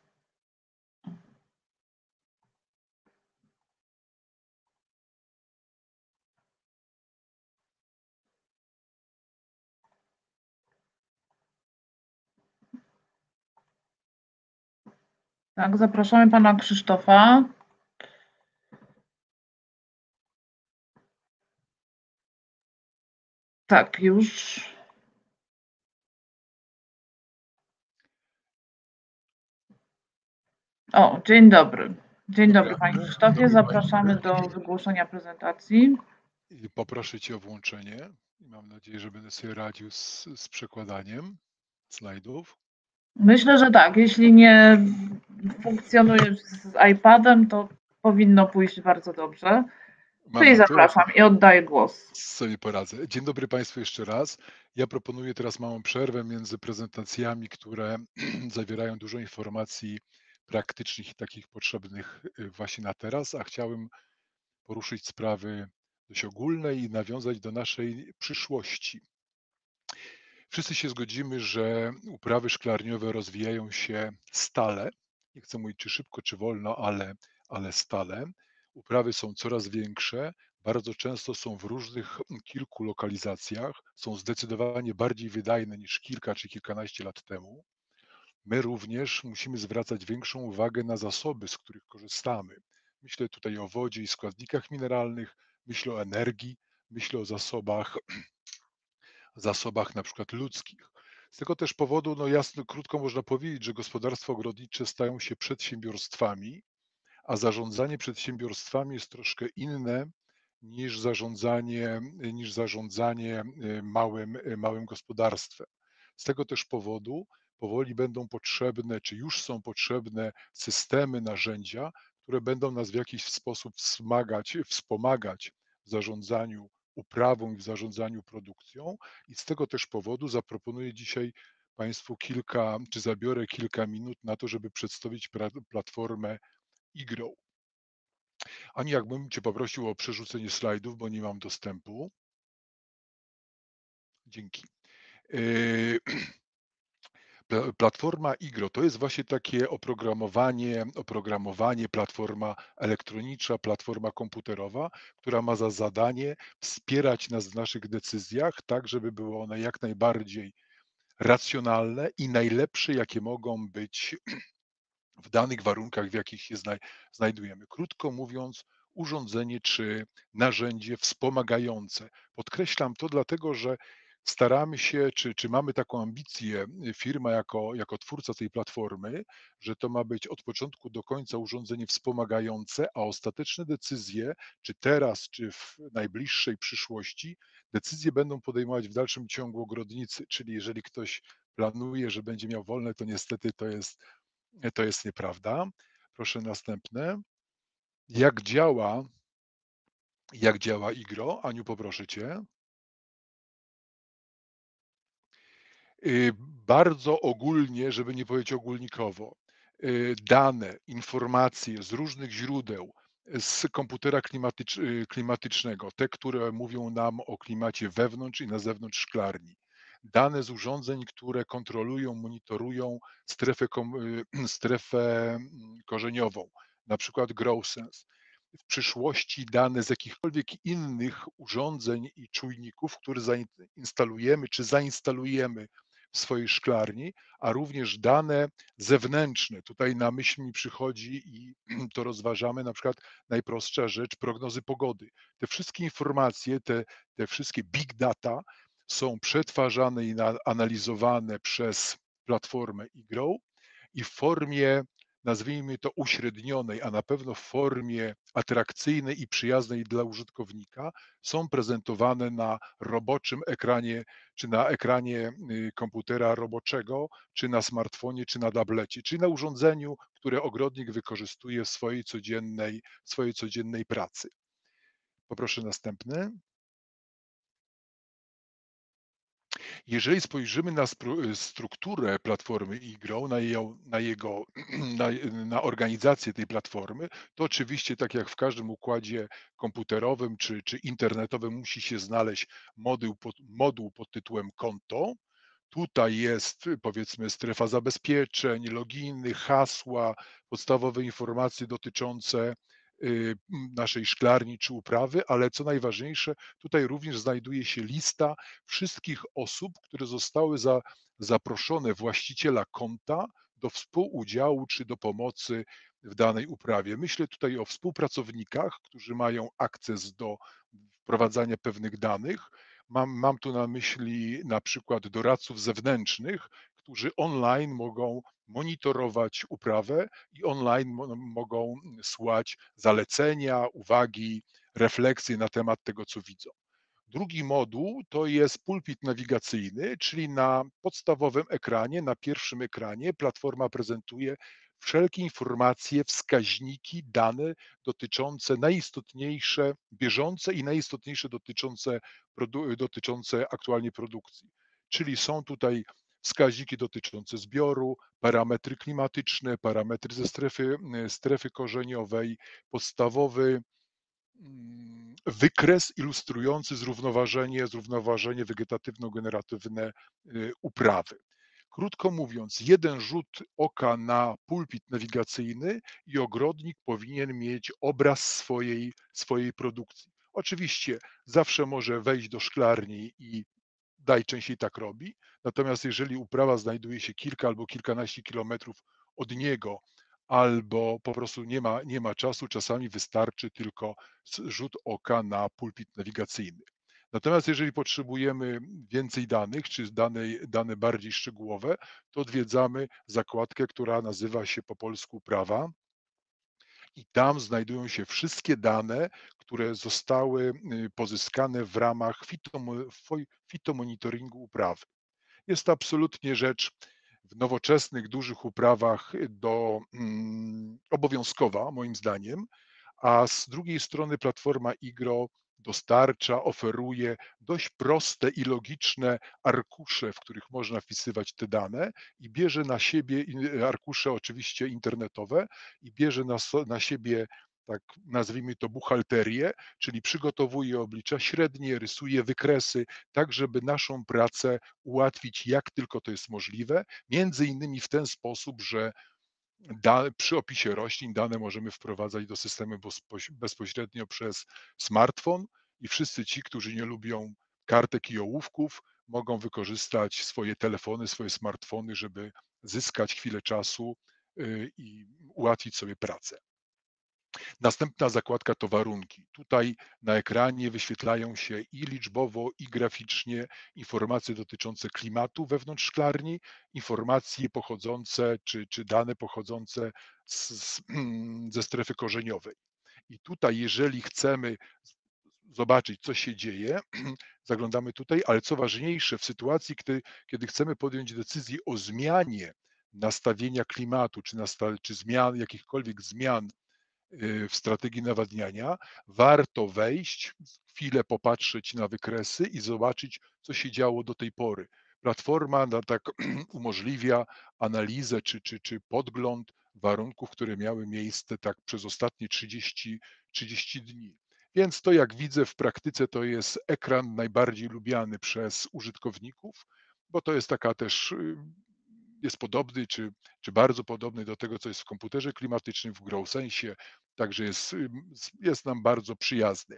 Tak, zapraszamy pana Krzysztofa. Tak, już. O, dzień dobry. Dzień dobry panie Krzysztofie, zapraszamy do wygłoszenia prezentacji. Poproszę cię o włączenie. Mam nadzieję, że będę sobie radził z, z przekładaniem slajdów. Myślę, że tak. Jeśli nie funkcjonujesz z iPadem, to powinno pójść bardzo dobrze. Czyli zapraszam i oddaję głos. Sobie poradzę. Dzień dobry Państwu jeszcze raz. Ja proponuję teraz małą przerwę między prezentacjami, które zawierają dużo informacji praktycznych i takich potrzebnych właśnie na teraz, a chciałem poruszyć sprawy dość ogólne i nawiązać do naszej przyszłości. Wszyscy się zgodzimy, że uprawy szklarniowe rozwijają się stale. Nie chcę mówić, czy szybko, czy wolno, ale, ale stale. Uprawy są coraz większe, bardzo często są w różnych kilku lokalizacjach, są zdecydowanie bardziej wydajne niż kilka czy kilkanaście lat temu. My również musimy zwracać większą uwagę na zasoby, z których korzystamy. Myślę tutaj o wodzie i składnikach mineralnych, myślę o energii, myślę o zasobach, zasobach na przykład ludzkich. Z tego też powodu, no jasno, krótko można powiedzieć, że gospodarstwa ogrodnicze stają się przedsiębiorstwami, a zarządzanie przedsiębiorstwami jest troszkę inne niż zarządzanie, niż zarządzanie y, małym, y, małym gospodarstwem. Z tego też powodu powoli będą potrzebne, czy już są potrzebne systemy, narzędzia, które będą nas w jakiś sposób wspomagać, wspomagać w zarządzaniu uprawą i w zarządzaniu produkcją. I z tego też powodu zaproponuję dzisiaj Państwu kilka, czy zabiorę kilka minut na to, żeby przedstawić pra- platformę iGrow. Ani jakbym Cię poprosił o przerzucenie slajdów, bo nie mam dostępu. Dzięki. Yy, pla- Platforma iGrow to jest właśnie takie oprogramowanie, oprogramowanie, platforma elektroniczna, platforma komputerowa, która ma za zadanie wspierać nas w naszych decyzjach, tak żeby były one jak najbardziej racjonalne i najlepsze, jakie mogą być w danych warunkach, w jakich się znaj- znajdujemy. Krótko mówiąc, urządzenie czy narzędzie wspomagające. Podkreślam to dlatego, że staramy się, czy, czy mamy taką ambicję, y, firma jako, jako twórca tej platformy, że to ma być od początku do końca urządzenie wspomagające, a ostateczne decyzje, czy teraz, czy w najbliższej przyszłości, decyzje będą podejmować w dalszym ciągu ogrodnicy, czyli jeżeli ktoś planuje, że będzie miał wolne, to niestety to jest to jest nieprawda. Proszę następne. Jak działa, jak działa iGrow? Aniu, poproszę Cię. Y, Bardzo ogólnie, żeby nie powiedzieć ogólnikowo, y, dane, informacje z różnych źródeł, z komputera klimatycz, y, klimatycznego, te, które mówią nam o klimacie wewnątrz i na zewnątrz szklarni, dane z urządzeń, które kontrolują, monitorują strefę, kom- y, strefę mm, korzeniową, na przykład GrowSense. W przyszłości dane z jakichkolwiek innych urządzeń i czujników, które zainstalujemy czy zainstalujemy w swojej szklarni, a również dane zewnętrzne. Tutaj na myśl mi przychodzi i to rozważamy, na przykład najprostsza rzecz, prognozy pogody. Te wszystkie informacje, te, te wszystkie big data są przetwarzane i na, analizowane przez platformę iGrow i w formie, nazwijmy to uśrednionej, a na pewno w formie atrakcyjnej i przyjaznej dla użytkownika, są prezentowane na roboczym ekranie, czy na ekranie y, komputera roboczego, czy na smartfonie, czy na tablecie, czy na urządzeniu, które ogrodnik wykorzystuje w swojej codziennej, swojej codziennej pracy. Poproszę następny. Jeżeli spojrzymy na spru- strukturę platformy iGrow, na, jej, na, jego, na, na organizację tej platformy, to oczywiście, tak jak w każdym układzie komputerowym czy, czy internetowym, musi się znaleźć moduł pod, moduł pod tytułem konto. Tutaj jest, powiedzmy, strefa zabezpieczeń, loginy, hasła, podstawowe informacje dotyczące y, naszej szklarni czy uprawy, ale co najważniejsze, tutaj również znajduje się lista wszystkich osób, które zostały za, zaproszone, właściciela konta, do współudziału czy do pomocy w danej uprawie. Myślę tutaj o współpracownikach, którzy mają akces do wprowadzania pewnych danych. Mam, mam tu na myśli na przykład doradców zewnętrznych, którzy online mogą monitorować uprawę i online mo- mogą słać zalecenia, uwagi, refleksje na temat tego, co widzą. Drugi moduł to jest pulpit nawigacyjny, czyli na podstawowym ekranie, na pierwszym ekranie platforma prezentuje wszelkie informacje, wskaźniki, dane dotyczące najistotniejsze, bieżące i najistotniejsze dotyczące, produ- dotyczące aktualnie produkcji. Czyli są tutaj wskaźniki dotyczące zbioru, parametry klimatyczne, parametry ze strefy, strefy korzeniowej, podstawowy mm, wykres ilustrujący zrównoważenie, zrównoważenie wegetatywno-generatywne y, uprawy. Krótko mówiąc, jeden rzut oka na pulpit nawigacyjny i ogrodnik powinien mieć obraz swojej, swojej produkcji. Oczywiście zawsze może wejść do szklarni i najczęściej tak robi, natomiast jeżeli uprawa znajduje się kilka albo kilkanaście kilometrów od niego, albo po prostu nie ma, nie ma czasu, czasami wystarczy tylko rzut oka na pulpit nawigacyjny. Natomiast jeżeli potrzebujemy więcej danych, czy dane, dane bardziej szczegółowe, to odwiedzamy zakładkę, która nazywa się po polsku uprawa i tam znajdują się wszystkie dane, które zostały y, pozyskane w ramach fitomo- foj- fitomonitoringu uprawy. Jest to absolutnie rzecz w nowoczesnych, dużych uprawach do, mm, obowiązkowa, moim zdaniem, a z drugiej strony platforma iGRO dostarcza, oferuje dość proste i logiczne arkusze, w których można wpisywać te dane i bierze na siebie, arkusze oczywiście internetowe, i bierze na, so- na siebie, tak nazwijmy to, buchalterię, czyli przygotowuje oblicza średnie, rysuje wykresy, tak żeby naszą pracę ułatwić jak tylko to jest możliwe, między innymi w ten sposób, że da, przy opisie roślin dane możemy wprowadzać do systemu bezpoś- bezpośrednio przez smartfon i wszyscy ci, którzy nie lubią kartek i ołówków, mogą wykorzystać swoje telefony, swoje smartfony, żeby zyskać chwilę czasu y, i ułatwić sobie pracę. Następna zakładka to warunki. Tutaj na ekranie wyświetlają się i liczbowo, i graficznie informacje dotyczące klimatu wewnątrz szklarni, informacje pochodzące, czy, czy dane pochodzące z, z, ze strefy korzeniowej. I tutaj, jeżeli chcemy zobaczyć, co się dzieje, zaglądamy tutaj, ale co ważniejsze, w sytuacji, kiedy, kiedy chcemy podjąć decyzję o zmianie nastawienia klimatu, czy, nasta- czy zmian, jakichkolwiek zmian y, w strategii nawadniania, warto wejść, chwilę popatrzeć na wykresy i zobaczyć, co się działo do tej pory. Platforma na tak umożliwia analizę czy, czy, czy podgląd warunków, które miały miejsce tak przez ostatnie trzydzieści, trzydzieści dni. Więc to, jak widzę w praktyce, to jest ekran najbardziej lubiany przez użytkowników, bo to jest taka też, y, jest podobny, czy, czy bardzo podobny do tego, co jest w komputerze klimatycznym, w GrowSensie, także jest, y, jest nam bardzo przyjazny.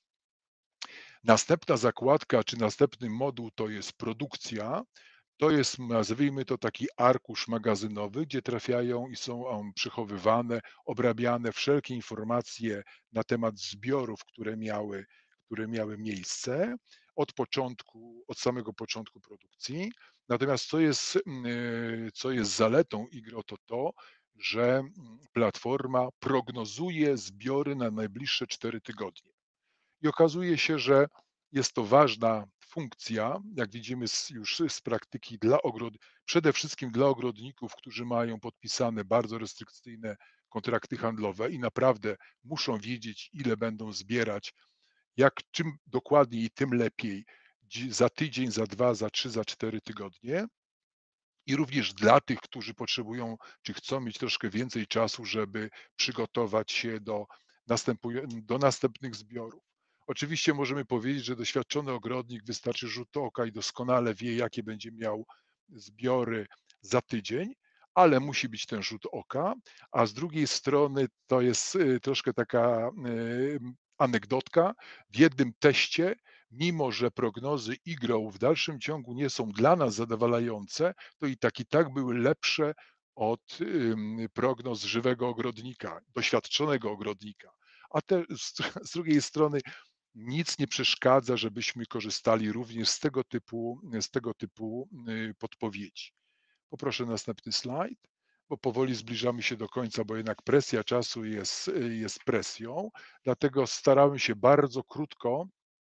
Następna zakładka, czy następny moduł to jest produkcja. To jest, nazwijmy to, taki arkusz magazynowy, gdzie trafiają i są um, przechowywane, obrabiane wszelkie informacje na temat zbiorów, które miały, które miały miejsce od początku, od samego początku produkcji. Natomiast co jest, mm, co jest zaletą iGRO, to to, że mm, platforma prognozuje zbiory na najbliższe cztery tygodnie. I okazuje się, że jest to ważna funkcja, jak widzimy z, już z praktyki, dla ogrod... przede wszystkim dla ogrodników, którzy mają podpisane bardzo restrykcyjne kontrakty handlowe i naprawdę muszą wiedzieć, ile będą zbierać, jak czym dokładniej, tym lepiej, dzi- za tydzień, za dwa, za trzy, za cztery tygodnie. I również dla tych, którzy potrzebują, czy chcą mieć troszkę więcej czasu, żeby przygotować się do, następuj- do następnych zbiorów. Oczywiście możemy powiedzieć, że doświadczony ogrodnik wystarczy rzut oka i doskonale wie, jakie będzie miał zbiory za tydzień, ale musi być ten rzut oka, a z drugiej strony to jest y, troszkę taka y, anegdotka. W jednym teście, mimo że prognozy iGRO w dalszym ciągu nie są dla nas zadowalające, to i tak i tak były lepsze od ym, prognoz żywego ogrodnika, doświadczonego ogrodnika. A te, z, z drugiej strony nic nie przeszkadza, żebyśmy korzystali również z tego typu, z tego typu y, podpowiedzi. Poproszę następny slajd, bo powoli zbliżamy się do końca, bo jednak presja czasu jest, jest presją, dlatego starałem się bardzo krótko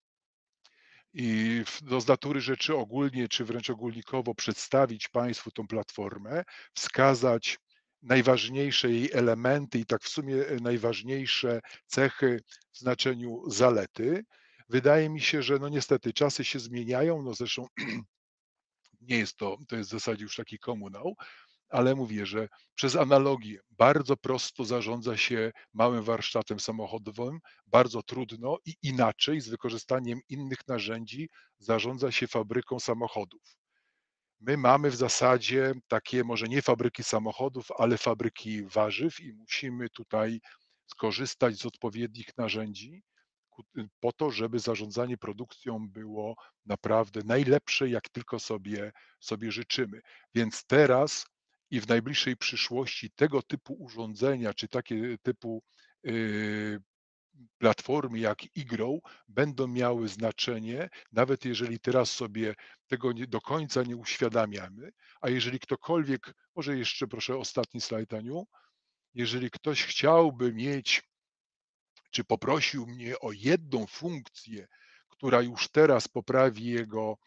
i w- no, z natury rzeczy ogólnie, czy wręcz ogólnikowo przedstawić Państwu tą platformę, wskazać najważniejsze jej elementy i tak w sumie e, najważniejsze cechy w znaczeniu zalety. Wydaje mi się, że no niestety czasy się zmieniają, no zresztą nie jest to, to jest w zasadzie już taki komunał, ale mówię, że przez analogię bardzo prosto zarządza się małym warsztatem samochodowym, bardzo trudno i inaczej z wykorzystaniem innych narzędzi zarządza się fabryką samochodów. My mamy w zasadzie takie może nie fabryki samochodów, ale fabryki warzyw i musimy tutaj skorzystać z odpowiednich narzędzi po to, żeby zarządzanie produkcją było naprawdę najlepsze, jak tylko sobie, sobie życzymy. Więc teraz i w najbliższej przyszłości tego typu urządzenia, czy takie typu yy, platformy jak iGrow będą miały znaczenie, nawet jeżeli teraz sobie tego nie, do końca nie uświadamiamy, a jeżeli ktokolwiek, może jeszcze proszę ostatni slajd, Aniu, jeżeli ktoś chciałby mieć, czy poprosił mnie o jedną funkcję, która już teraz poprawi jego,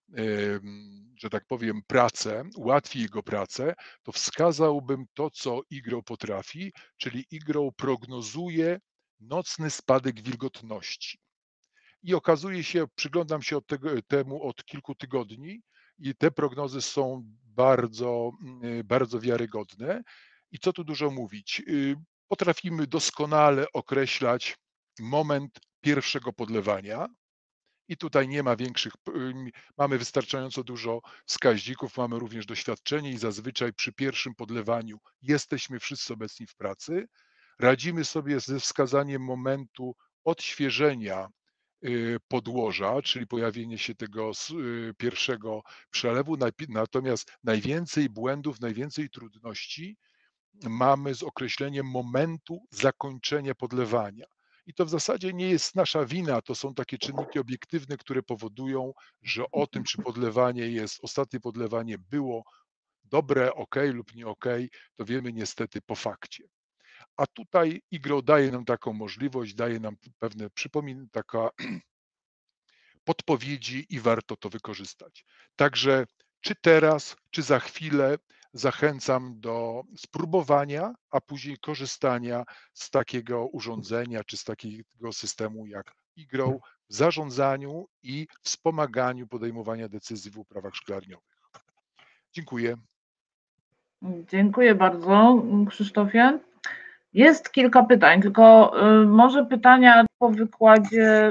że tak powiem, pracę, ułatwi jego pracę, to wskazałbym to, co iGrow potrafi, czyli iGrow prognozuje nocny spadek wilgotności. I okazuje się, przyglądam się od tego, temu od kilku tygodni i te prognozy są bardzo, bardzo wiarygodne. I co tu dużo mówić? Potrafimy doskonale określać moment pierwszego podlewania. I tutaj nie ma większych, mamy wystarczająco dużo wskaźników, mamy również doświadczenie i zazwyczaj przy pierwszym podlewaniu jesteśmy wszyscy obecni w pracy. Radzimy sobie ze wskazaniem momentu odświeżenia podłoża, czyli pojawienie się tego pierwszego przelewu, natomiast najwięcej błędów, najwięcej trudności mamy z określeniem momentu zakończenia podlewania. I to w zasadzie nie jest nasza wina, to są takie czynniki obiektywne, które powodują, że o tym, czy podlewanie jest, ostatnie podlewanie było dobre, ok lub nie ok, to wiemy niestety po fakcie. A tutaj iGrow daje nam taką możliwość, daje nam pewne przypomin, taka podpowiedzi i warto to wykorzystać. Także czy teraz, czy za chwilę zachęcam do spróbowania, a później korzystania z takiego urządzenia, czy z takiego systemu jak iGrow w zarządzaniu i wspomaganiu podejmowania decyzji w uprawach szklarniowych. Dziękuję. Dziękuję bardzo, Krzysztofie. Jest kilka pytań, tylko może pytania po wykładzie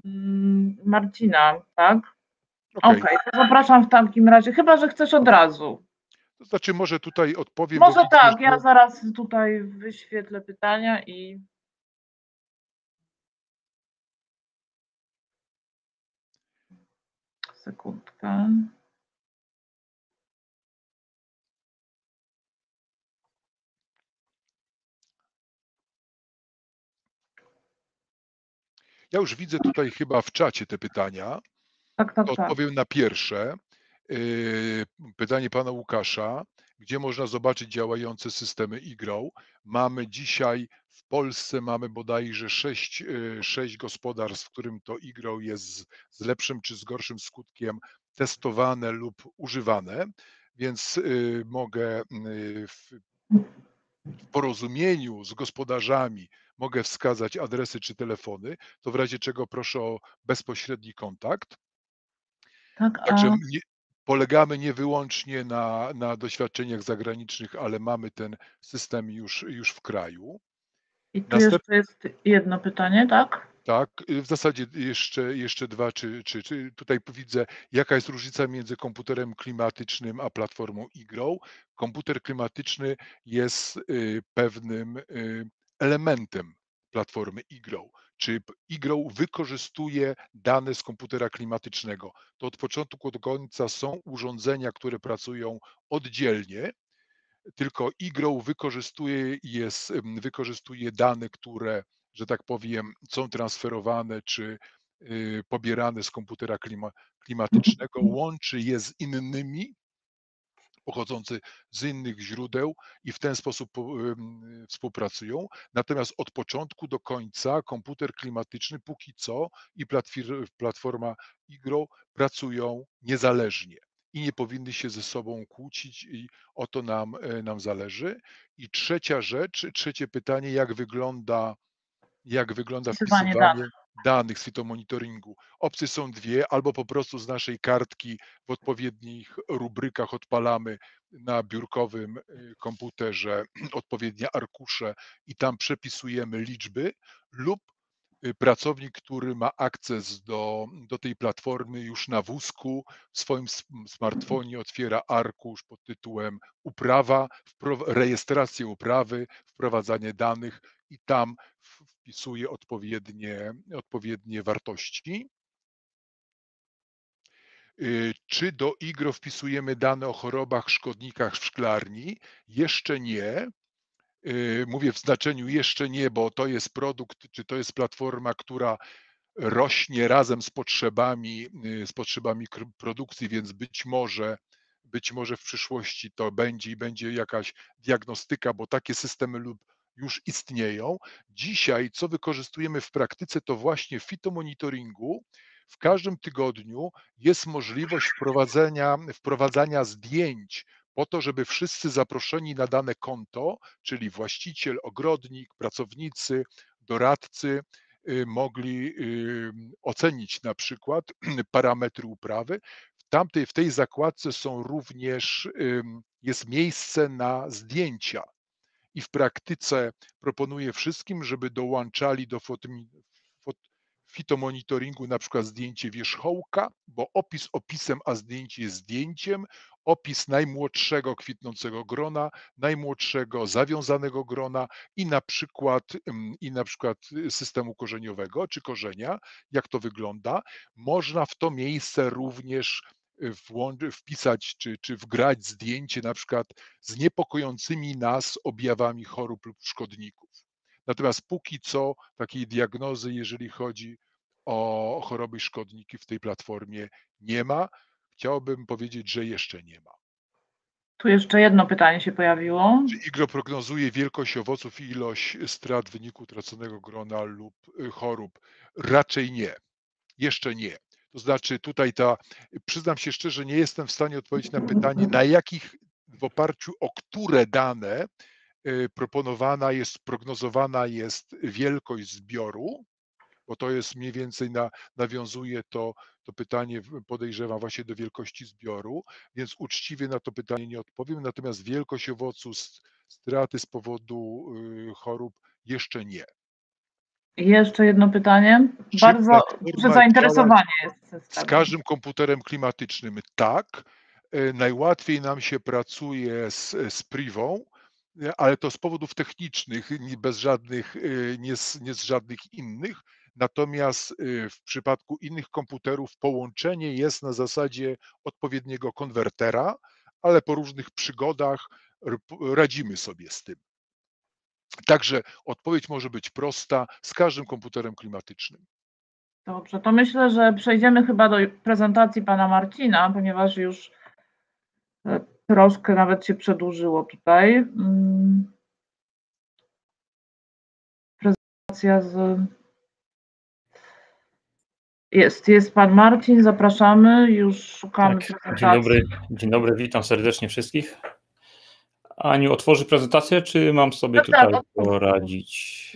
Marcina, tak? Okej, okay. Okay, zapraszam w takim razie, chyba że chcesz od razu. To znaczy może tutaj odpowiem. Może tak, ja zaraz tutaj wyświetlę pytania i... Sekundkę. Ja już widzę tutaj chyba w czacie te pytania. Tak, tak, Odpowiem tak. na pierwsze. Pytanie pana Łukasza. Gdzie można zobaczyć działające systemy iGrow? Mamy dzisiaj w Polsce mamy bodajże sześć, sześć gospodarstw, w którym to iGrow jest z, z lepszym czy z gorszym skutkiem testowane lub używane, więc mogę w w porozumieniu z gospodarzami mogę wskazać adresy czy telefony, to w razie czego proszę o bezpośredni kontakt. Tak, a... Także nie, polegamy nie wyłącznie na, na doświadczeniach zagranicznych, ale mamy ten system już, już w kraju. I tu Następ... jeszcze jest jedno pytanie, tak? Tak, w zasadzie jeszcze, jeszcze dwa, czy, czy, czy tutaj widzę, jaka jest różnica między komputerem klimatycznym a platformą iGrow. Komputer klimatyczny jest pewnym elementem platformy iGrow. Czy iGrow wykorzystuje dane z komputera klimatycznego. To od początku do końca są urządzenia, które pracują oddzielnie, tylko iGrow wykorzystuje, jest, wykorzystuje dane, które, że tak powiem, są transferowane czy pobierane z komputera klima, klimatycznego, łączy je z innymi, pochodzący z innych źródeł i w ten sposób współpracują. Natomiast od początku do końca komputer klimatyczny póki co i platforma iGrow pracują niezależnie i nie powinny się ze sobą kłócić i o to nam, nam zależy. I trzecia rzecz, trzecie pytanie, jak wygląda, jak wygląda wpisywanie wpisywanie, danych. danych z fitomonitoringu. Opcje są dwie, albo po prostu z naszej kartki w odpowiednich rubrykach odpalamy na biurkowym komputerze odpowiednie arkusze i tam przepisujemy liczby, lub pracownik, który ma akces do, do tej platformy już na wózku, w swoim smartfonie otwiera arkusz pod tytułem uprawa, rejestracja uprawy, wprowadzanie danych i tam wpisuje odpowiednie, odpowiednie wartości. Czy do I G R O wpisujemy dane o chorobach, szkodnikach w szklarni? Jeszcze nie. Mówię w znaczeniu jeszcze nie, bo to jest produkt, czy to jest platforma, która rośnie razem z potrzebami, z potrzebami produkcji, więc być może, być może w przyszłości to będzie i będzie jakaś diagnostyka, bo takie systemy lub już istnieją. Dzisiaj, co wykorzystujemy w praktyce, to właśnie w fitomonitoringu w każdym tygodniu jest możliwość wprowadzenia, wprowadzania zdjęć po to, żeby wszyscy zaproszeni na dane konto, czyli właściciel, ogrodnik, pracownicy, doradcy, mogli ocenić na przykład parametry uprawy. W tamtej, w tej zakładce są również, jest miejsce na zdjęcia i w praktyce proponuję wszystkim, żeby dołączali do fitomonitoringu na przykład zdjęcie wierzchołka, bo opis opisem, a zdjęcie jest zdjęciem, opis najmłodszego kwitnącego grona, najmłodszego zawiązanego grona i na przykład, i na przykład systemu korzeniowego czy korzenia, jak to wygląda. Można w to miejsce również wpisać czy, czy wgrać zdjęcie na przykład z niepokojącymi nas objawami chorób lub szkodników. Natomiast póki co takiej diagnozy, jeżeli chodzi o choroby i szkodniki, w tej platformie nie ma. Chciałbym powiedzieć, że jeszcze nie ma. Tu jeszcze jedno pytanie się pojawiło. Czy I G R O prognozuje wielkość owoców i ilość strat w wyniku traconego grona lub chorób? Raczej nie. Jeszcze nie. To znaczy tutaj ta, przyznam się szczerze, nie jestem w stanie odpowiedzieć na pytanie, na jakich, w oparciu o które dane proponowana jest, prognozowana jest wielkość zbioru, bo to jest mniej więcej, na, nawiązuje to, to pytanie, podejrzewam, właśnie do wielkości zbioru, więc uczciwie na to pytanie nie odpowiem, natomiast wielkość owocu, straty z powodu chorób jeszcze nie. Jeszcze jedno pytanie. Czy Bardzo duże zainteresowanie jest systemem. Z każdym komputerem klimatycznym tak. Najłatwiej nam się pracuje z, z Privą, ale to z powodów technicznych, nie, bez żadnych, nie z, nie z żadnych innych. Natomiast w przypadku innych komputerów połączenie jest na zasadzie odpowiedniego konwertera, ale po różnych przygodach radzimy sobie z tym. Także odpowiedź może być prosta z każdym komputerem klimatycznym. Dobrze, to myślę, że przejdziemy chyba do prezentacji pana Marcina, ponieważ już troszkę nawet się przedłużyło tutaj. Prezentacja z... Jest, jest pan Marcin, zapraszamy, już szukamy tak, prezentacji. Dzień dobry, dzień dobry, witam serdecznie wszystkich. Aniu, otworzy prezentację, czy mam sobie tak, tutaj tak, poradzić?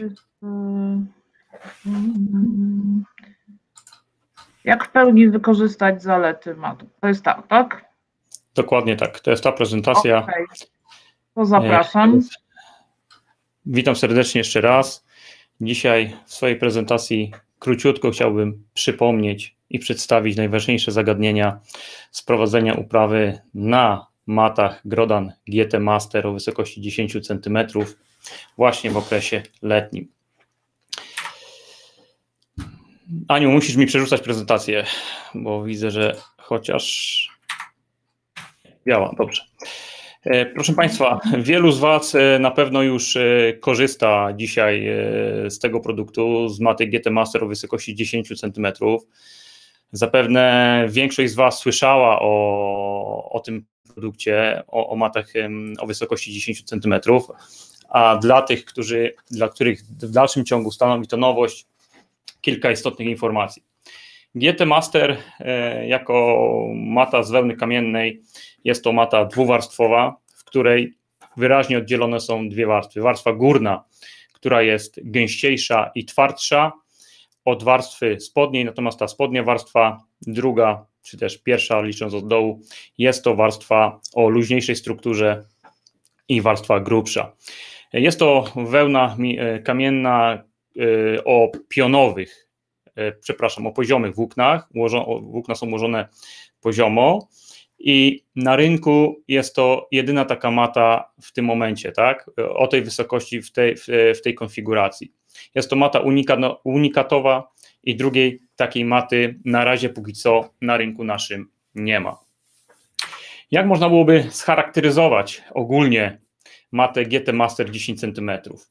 Jak w pełni wykorzystać zalety matów? To jest tak, tak? Dokładnie tak, to jest ta prezentacja. Okay. To zapraszam. Witam serdecznie jeszcze raz. Dzisiaj w swojej prezentacji króciutko chciałbym przypomnieć i przedstawić najważniejsze zagadnienia z prowadzenia uprawy na matach Grodan G T Master o wysokości dziesięć centymetrów właśnie w okresie letnim. Aniu, musisz mi przerzucać prezentację, bo widzę, że chociaż biała, dobrze. Proszę Państwa, wielu z Was na pewno już korzysta dzisiaj z tego produktu, z maty G T Master o wysokości dziesięć centymetrów. Zapewne większość z Was słyszała o, o tym produkcie, o, o matach o wysokości dziesięć centymetrów, a dla tych, którzy, dla których w dalszym ciągu stanowi to nowość, kilka istotnych informacji. G T Master jako mata z wełny kamiennej jest to mata dwuwarstwowa, w której wyraźnie oddzielone są dwie warstwy. Warstwa górna, która jest gęściejsza i twardsza, od warstwy spodniej, natomiast ta spodnia warstwa druga, czy też pierwsza, licząc od dołu, jest to warstwa o luźniejszej strukturze i warstwa grubsza. Jest to wełna kamienna o pionowych, przepraszam, o poziomych włóknach. Włókna są ułożone poziomo i na rynku jest to jedyna taka mata w tym momencie, tak? O tej wysokości, w tej, w tej konfiguracji. Jest to mata unikatowa i drugiej takiej maty na razie póki co na rynku naszym nie ma. Jak można byłoby scharakteryzować ogólnie matę G T Master dziesięć centymetrów?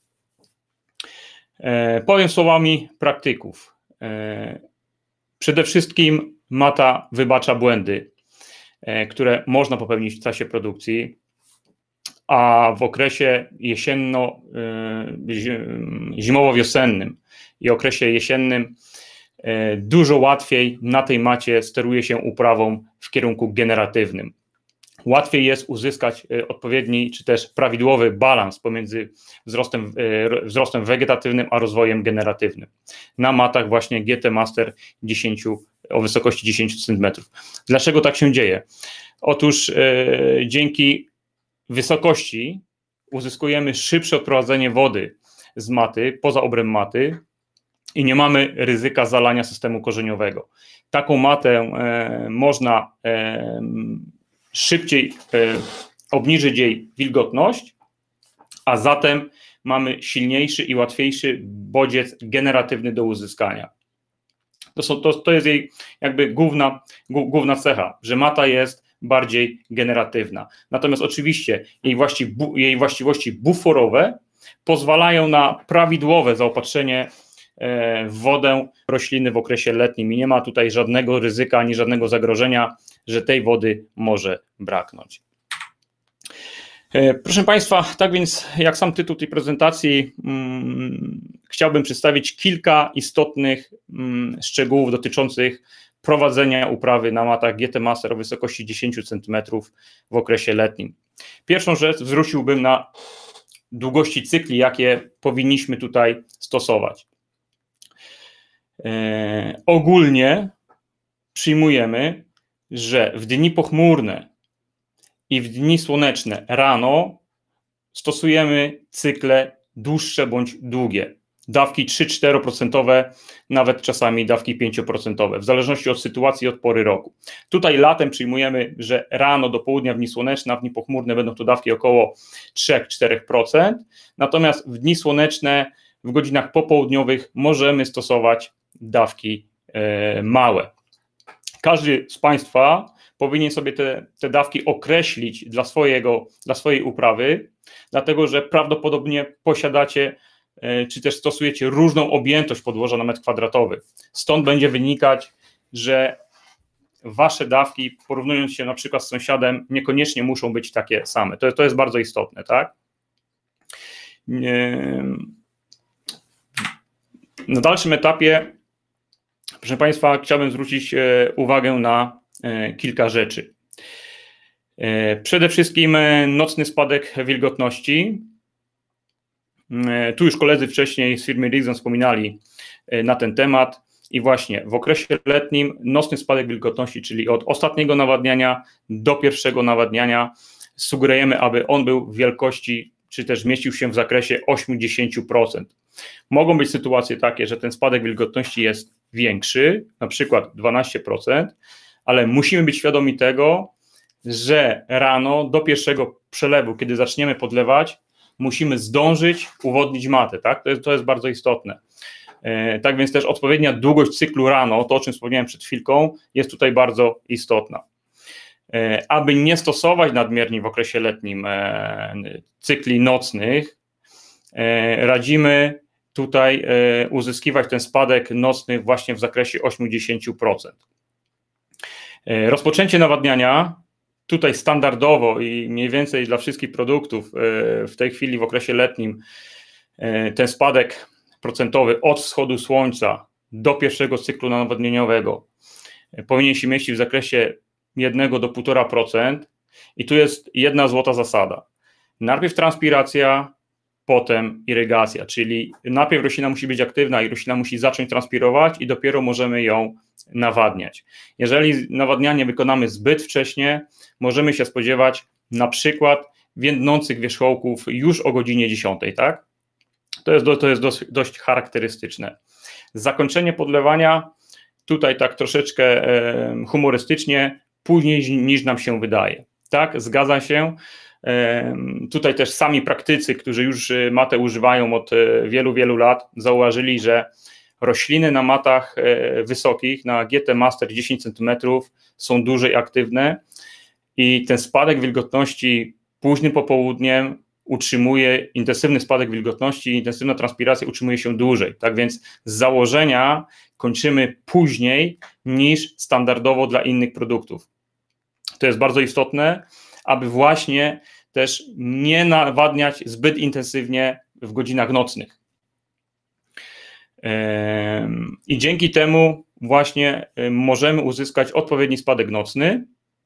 E, powiem słowami praktyków. E, przede wszystkim mata wybacza błędy, e, które można popełnić w czasie produkcji, a w okresie jesienno, e, zimowo-wiosennym i okresie jesiennym e, dużo łatwiej na tej macie steruje się uprawą w kierunku generatywnym. Łatwiej jest uzyskać odpowiedni czy też prawidłowy balans pomiędzy wzrostem, wzrostem wegetatywnym a rozwojem generatywnym na matach właśnie G T Master dziesięć, o wysokości dziesięć centymetrów. Dlaczego tak się dzieje? Otóż e, dzięki wysokości uzyskujemy szybsze odprowadzenie wody z maty, poza obręb maty i nie mamy ryzyka zalania systemu korzeniowego. Taką matę e, można e, szybciej e, obniżyć jej wilgotność, a zatem mamy silniejszy i łatwiejszy bodziec generatywny do uzyskania. To, są, to, to jest jej jakby główna, główna cecha, że mata jest bardziej generatywna. Natomiast oczywiście jej, właści, bu, jej właściwości buforowe pozwalają na prawidłowe zaopatrzenie w wodę rośliny w okresie letnim i nie ma tutaj żadnego ryzyka ani żadnego zagrożenia, że tej wody może braknąć. Proszę Państwa, tak więc jak sam tytuł tej prezentacji, hmm, chciałbym przedstawić kilka istotnych hmm, szczegółów dotyczących prowadzenia uprawy na matach G T Master o wysokości dziesięć centymetrów w okresie letnim. Pierwszą rzecz zwróciłbym na długości cykli, jakie powinniśmy tutaj stosować. E, ogólnie przyjmujemy, że w dni pochmurne i w dni słoneczne rano stosujemy cykle dłuższe bądź długie. Dawki trzy cztery procent, nawet czasami dawki pięć procent, w zależności od sytuacji i od pory roku. Tutaj latem przyjmujemy, że rano do południa w dni słoneczne, a w dni pochmurne będą to dawki około trzy do czterech procent, natomiast w dni słoneczne, w godzinach popołudniowych możemy stosować dawki e, małe. Każdy z Państwa powinien sobie te, te dawki określić dla, swojego, dla swojej uprawy, dlatego że prawdopodobnie posiadacie czy też stosujecie różną objętość podłoża na metr kwadratowy. Stąd będzie wynikać, że wasze dawki, porównując się na przykład z sąsiadem, niekoniecznie muszą być takie same. To, to jest bardzo istotne, tak? Na dalszym etapie, proszę Państwa, chciałbym zwrócić uwagę na kilka rzeczy. Przede wszystkim nocny spadek wilgotności. Tu już koledzy wcześniej z firmy Rixon wspominali na ten temat i właśnie w okresie letnim nocny spadek wilgotności, czyli od ostatniego nawadniania do pierwszego nawadniania, sugerujemy, aby on był w wielkości, czy też mieścił się w zakresie osiem do dziesięciu procent. Mogą być sytuacje takie, że ten spadek wilgotności jest większy, na przykład dwanaście procent, ale musimy być świadomi tego, że rano do pierwszego przelewu, kiedy zaczniemy podlewać, musimy zdążyć uwodnić matę, tak? To jest, to jest bardzo istotne. E, tak więc też odpowiednia długość cyklu rano, to o czym wspomniałem przed chwilką, jest tutaj bardzo istotna. E, aby nie stosować nadmiernie w okresie letnim e, cykli nocnych, e, radzimy tutaj e, uzyskiwać ten spadek nocny właśnie w zakresie osiem do dziesięciu procent. E, rozpoczęcie nawadniania tutaj standardowo i mniej więcej dla wszystkich produktów w tej chwili w okresie letnim ten spadek procentowy od wschodu słońca do pierwszego cyklu nawodnieniowego powinien się mieścić w zakresie jeden do półtora procent i tu jest jedna złota zasada. Najpierw transpiracja, potem irygacja, czyli najpierw roślina musi być aktywna i roślina musi zacząć transpirować i dopiero możemy ją nawadniać. Jeżeli nawadnianie wykonamy zbyt wcześnie, możemy się spodziewać na przykład więdnących wierzchołków już o godzinie dziesiątej, tak? To jest, to jest dość, dość charakterystyczne. Zakończenie podlewania tutaj tak troszeczkę humorystycznie, później niż nam się wydaje. Tak, zgadzam się. Tutaj też sami praktycy, którzy już matę używają od wielu, wielu lat, zauważyli, że rośliny na matach wysokich, na G T Master dziesięć centymetrów są dłużej aktywne i ten spadek wilgotności późnym popołudniem utrzymuje, intensywny spadek wilgotności, intensywna transpiracja utrzymuje się dłużej. Tak więc z założenia kończymy później niż standardowo dla innych produktów. To jest bardzo istotne, aby właśnie też nie nawadniać zbyt intensywnie w godzinach nocnych. I dzięki temu właśnie możemy uzyskać odpowiedni spadek nocny,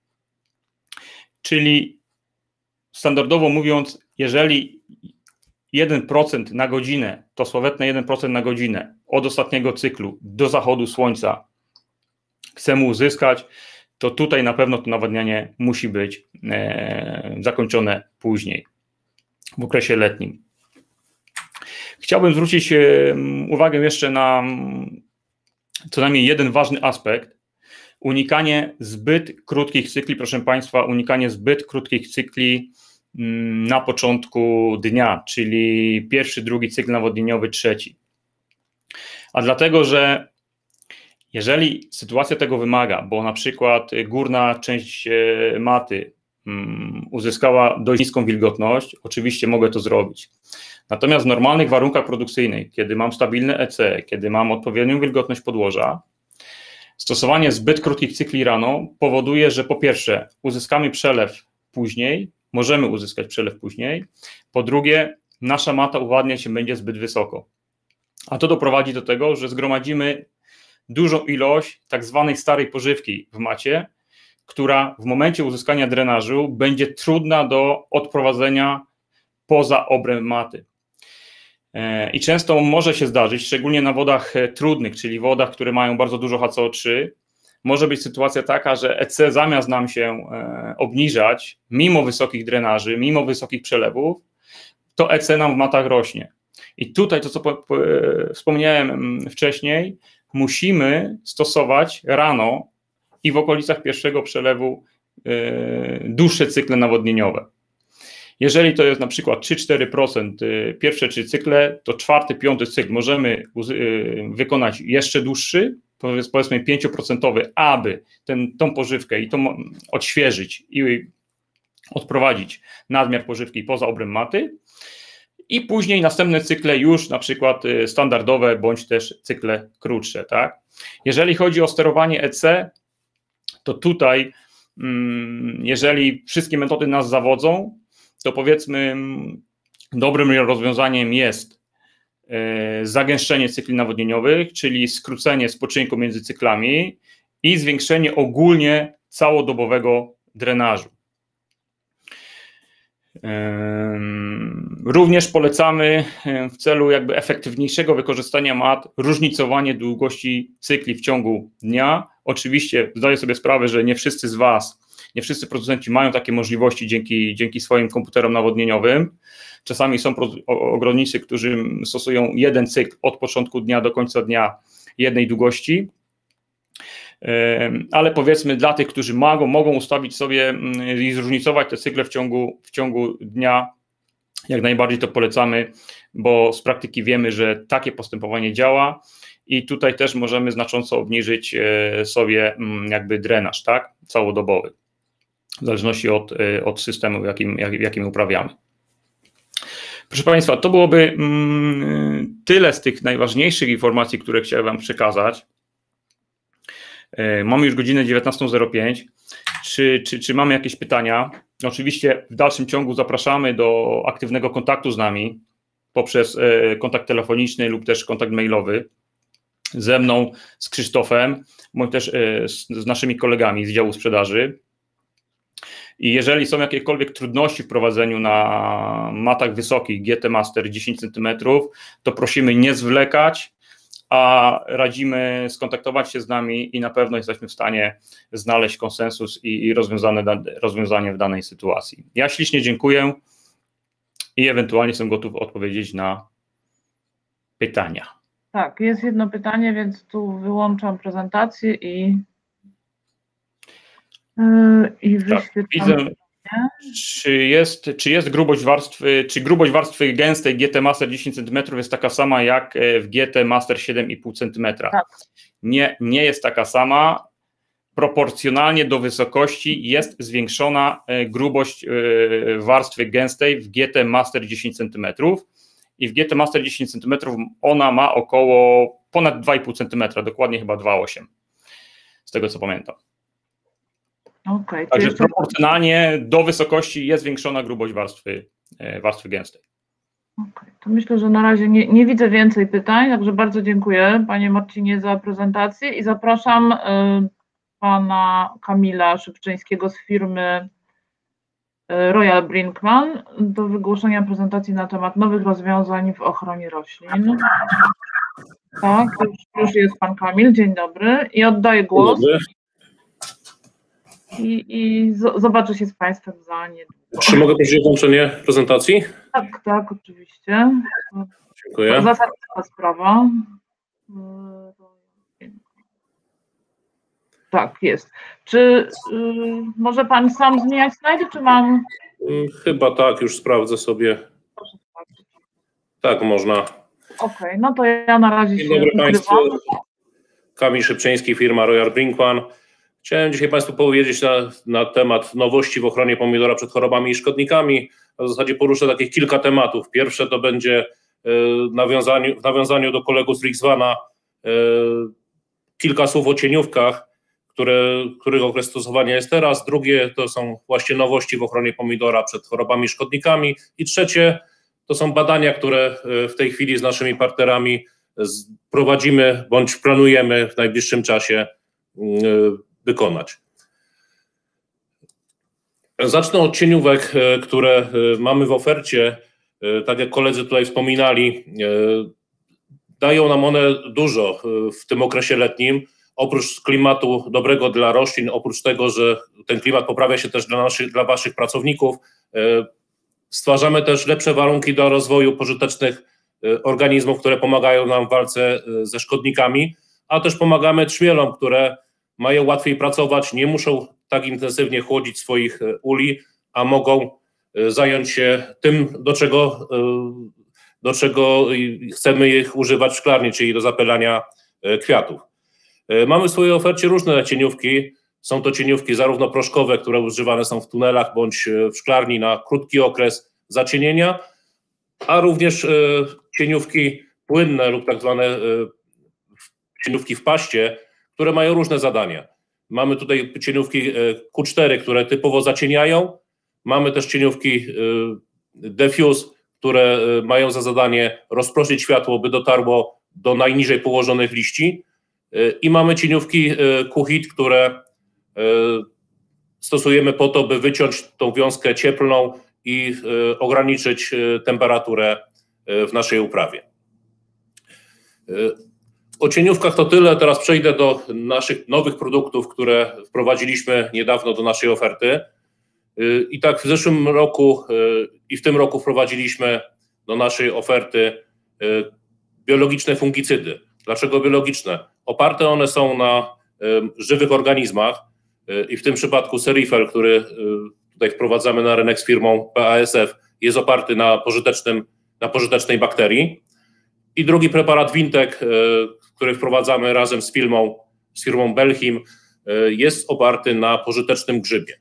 czyli standardowo mówiąc, jeżeli jeden procent na godzinę, to sławetne jeden procent na godzinę od ostatniego cyklu do zachodu słońca chcemy uzyskać, to tutaj na pewno to nawadnianie musi być e, zakończone później, w okresie letnim. Chciałbym zwrócić e, uwagę jeszcze na co najmniej jeden ważny aspekt. Unikanie zbyt krótkich cykli, proszę Państwa, unikanie zbyt krótkich cykli m, na początku dnia, czyli pierwszy, drugi cykl nawodnieniowy, trzeci. A dlatego, że jeżeli sytuacja tego wymaga, bo na przykład górna część maty um, uzyskała dość niską wilgotność, oczywiście mogę to zrobić. Natomiast w normalnych warunkach produkcyjnych, kiedy mam stabilne E C, kiedy mam odpowiednią wilgotność podłoża, stosowanie zbyt krótkich cykli rano powoduje, że po pierwsze uzyskamy przelew później, możemy uzyskać przelew później, po drugie nasza mata uwadniać się będzie zbyt wysoko. A to doprowadzi do tego, że zgromadzimy dużą ilość tak zwanej starej pożywki w macie, która w momencie uzyskania drenażu będzie trudna do odprowadzenia poza obręb maty. I często może się zdarzyć, szczególnie na wodach trudnych, czyli wodach, które mają bardzo dużo H C O trzy, może być sytuacja taka, że E C zamiast nam się obniżać, mimo wysokich drenaży, mimo wysokich przelewów, to E C nam w matach rośnie. I tutaj to, co po, po, wspomniałem wcześniej, musimy stosować rano i w okolicach pierwszego przelewu yy, dłuższe cykle nawodnieniowe. Jeżeli to jest na przykład trzy do czterech procent pierwsze trzy cykle, to czwarty, piąty cykl możemy yy, wykonać jeszcze dłuższy, powiedzmy pięć procent, aby ten, tą pożywkę i to odświeżyć i odprowadzić nadmiar pożywki poza obręb maty. I później następne cykle już na przykład standardowe, bądź też cykle krótsze. Tak? Jeżeli chodzi o sterowanie E C, to tutaj, jeżeli wszystkie metody nas zawodzą, to powiedzmy dobrym rozwiązaniem jest zagęszczenie cykli nawodnieniowych, czyli skrócenie spoczynku między cyklami i zwiększenie ogólnie całodobowego drenażu. Również polecamy w celu jakby efektywniejszego wykorzystania mat różnicowanie długości cykli w ciągu dnia. Oczywiście zdaję sobie sprawę, że nie wszyscy z Was, nie wszyscy producenci mają takie możliwości dzięki, dzięki swoim komputerom nawodnieniowym. Czasami są ogrodnicy, którzy stosują jeden cykl od początku dnia do końca dnia jednej długości. Ale powiedzmy dla tych, którzy mogą, mogą ustawić sobie i zróżnicować te cykle w ciągu, w ciągu dnia, jak najbardziej to polecamy, bo z praktyki wiemy, że takie postępowanie działa i tutaj też możemy znacząco obniżyć sobie jakby drenaż, tak, całodobowy, w zależności od, od systemu, w jakim, jak, jakim uprawiamy. Proszę Państwa, to byłoby tyle z tych najważniejszych informacji, które chciałem Wam przekazać. Mamy już godzinę dziewiętnastą zero pięć. Czy, czy, czy mamy jakieś pytania? Oczywiście w dalszym ciągu zapraszamy do aktywnego kontaktu z nami poprzez kontakt telefoniczny lub też kontakt mailowy ze mną, z Krzysztofem, bądź też z, z naszymi kolegami z działu sprzedaży. I jeżeli są jakiekolwiek trudności w prowadzeniu na matach wysokich G T Master dziesięć centymetrów, to prosimy nie zwlekać, a radzimy skontaktować się z nami i na pewno jesteśmy w stanie znaleźć konsensus i, i rozwiązane, rozwiązanie w danej sytuacji. Ja ślicznie dziękuję i ewentualnie jestem gotów odpowiedzieć na pytania. Tak, jest jedno pytanie, więc tu wyłączam prezentację i, yy, i wyświetlam. Tak, widzę, czy jest, czy jest grubość warstwy, czy grubość warstwy gęstej G T Master dziesięć centymetrów jest taka sama jak w G T Master siedem i pół centymetra? Tak. Nie, nie jest taka sama. Proporcjonalnie do wysokości jest zwiększona grubość warstwy gęstej w G T Master dziesięć centymetrów i w G T Master dziesięć centymetrów ona ma około ponad dwa i pół centymetra, dokładnie chyba dwa przecinek osiem, z tego co pamiętam. Okay, Także jeszcze... proporcjonalnie do wysokości jest zwiększona grubość warstwy, warstwy gęstej. Okay, to myślę, że na razie nie, nie widzę więcej pytań, także bardzo dziękuję Panie Marcinie za prezentację i zapraszam y, Pana Kamila Szybczyńskiego z firmy y, Royal Brinkman do wygłoszenia prezentacji na temat nowych rozwiązań w ochronie roślin. Tak, już, już jest Pan Kamil, dzień dobry i oddaję głos. Dzień dobry. I, i z, zobaczę się z Państwem za niedługo. Czy mogę prosić o włączenie prezentacji? Tak, tak, oczywiście. Dziękuję. Zasadnicza sprawa. Tak, jest. Czy y, może Pan sam zmieniać slajdy, czy mam? Chyba tak, już sprawdzę sobie. Proszę sprawdzić. Tak, można. Okej, okay, no to ja na razie Dzień się dobry ukrywam. Państwu. Kamil Szybczyński, firma Royal Brinkman. Chciałem dzisiaj Państwu powiedzieć na, na temat nowości w ochronie pomidora przed chorobami i szkodnikami. W zasadzie poruszę takich kilka tematów. Pierwsze to będzie y, nawiązaniu, w nawiązaniu do kolegów z Rixvana y, kilka słów o cieniówkach, które, których okres stosowania jest teraz. Drugie to są właśnie nowości w ochronie pomidora przed chorobami i szkodnikami. I trzecie to są badania, które w tej chwili z naszymi partnerami prowadzimy bądź planujemy w najbliższym czasie y, wykonać. Zacznę od cieniówek, które mamy w ofercie. Tak jak koledzy tutaj wspominali, dają nam one dużo w tym okresie letnim. Oprócz klimatu dobrego dla roślin, oprócz tego, że ten klimat poprawia się też dla naszych, dla waszych pracowników, stwarzamy też lepsze warunki do rozwoju pożytecznych organizmów, które pomagają nam w walce ze szkodnikami, a też pomagamy trzmielom, które mają łatwiej pracować, nie muszą tak intensywnie chłodzić swoich uli, a mogą zająć się tym, do czego, do czego chcemy ich używać w szklarni, czyli do zapylania kwiatów. Mamy w swojej ofercie różne cieniówki. Są to cieniówki zarówno proszkowe, które używane są w tunelach bądź w szklarni na krótki okres zacienienia, a również cieniówki płynne lub tak zwane cieniówki w paście, które mają różne zadania. Mamy tutaj cieniówki Q cztery, które typowo zacieniają. Mamy też cieniówki Diffuse, które mają za zadanie rozproszyć światło, by dotarło do najniżej położonych liści. I mamy cieniówki Q-Heat, które stosujemy po to, by wyciąć tą wiązkę cieplną i ograniczyć temperaturę w naszej uprawie. O cieniówkach to tyle. Teraz przejdę do naszych nowych produktów, które wprowadziliśmy niedawno do naszej oferty. I tak w zeszłym roku i w tym roku wprowadziliśmy do naszej oferty biologiczne fungicydy. Dlaczego biologiczne? Oparte one są na żywych organizmach i w tym przypadku Serifel, który tutaj wprowadzamy na rynek z firmą P A S F, jest oparty na pożytecznym, na pożytecznej bakterii. I drugi preparat Wintek, który wprowadzamy razem z firmą, z firmą Belchim, jest oparty na pożytecznym grzybie.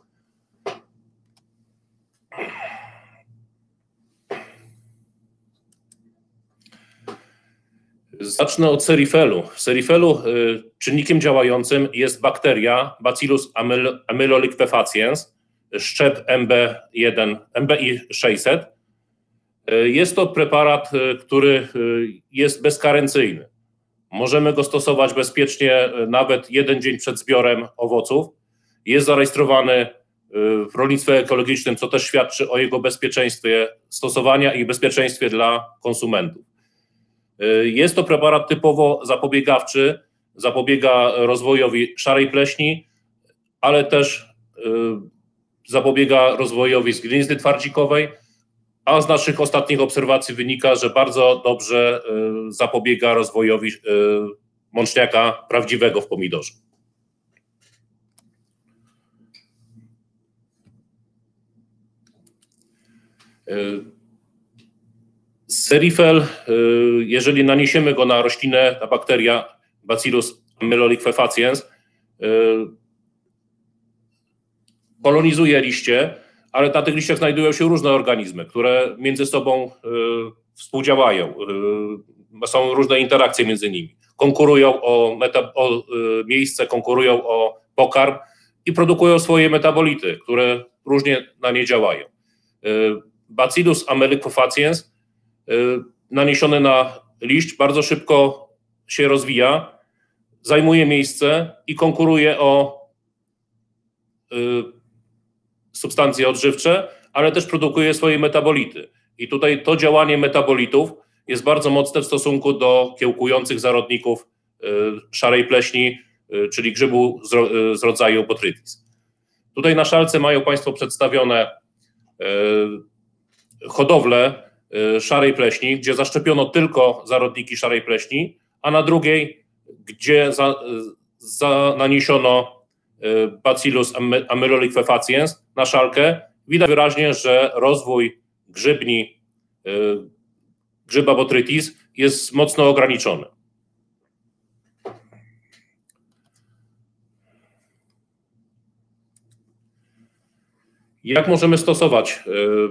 Zacznę od Serifelu. W Serifelu czynnikiem działającym jest bakteria Bacillus amyloliquefaciens, szczep M B jeden, M B I sześćset. Jest to preparat, który jest bezkarencyjny. Możemy go stosować bezpiecznie nawet jeden dzień przed zbiorem owoców. Jest zarejestrowany w rolnictwie ekologicznym, co też świadczy o jego bezpieczeństwie stosowania i bezpieczeństwie dla konsumentów. Jest to preparat typowo zapobiegawczy, zapobiega rozwojowi szarej pleśni, ale też zapobiega rozwojowi zgnizny twardzikowej, a z naszych ostatnich obserwacji wynika, że bardzo dobrze zapobiega rozwojowi mączniaka prawdziwego w pomidorze. Serifel, jeżeli naniesiemy go na roślinę, ta bakteria Bacillus ameloliquefaciens kolonizuje liście, ale na tych liściach znajdują się różne organizmy, które między sobą współdziałają. Są różne interakcje między nimi. Konkurują o, meta, o miejsce, konkurują o pokarm i produkują swoje metabolity, które różnie na nie działają. Bacillus ameloliquefaciens naniesiony na liść bardzo szybko się rozwija, zajmuje miejsce i konkuruje o substancje odżywcze, ale też produkuje swoje metabolity. I tutaj to działanie metabolitów jest bardzo mocne w stosunku do kiełkujących zarodników szarej pleśni, czyli grzybu z rodzaju Botrytis. Tutaj na szalce mają Państwo przedstawione hodowlę szarej pleśni, gdzie zaszczepiono tylko zarodniki szarej pleśni, a na drugiej, gdzie za, za naniesiono Bacillus ameloliquefaciens na szalkę, widać wyraźnie, że rozwój grzybni grzyba Botrytis jest mocno ograniczony. Jak możemy stosować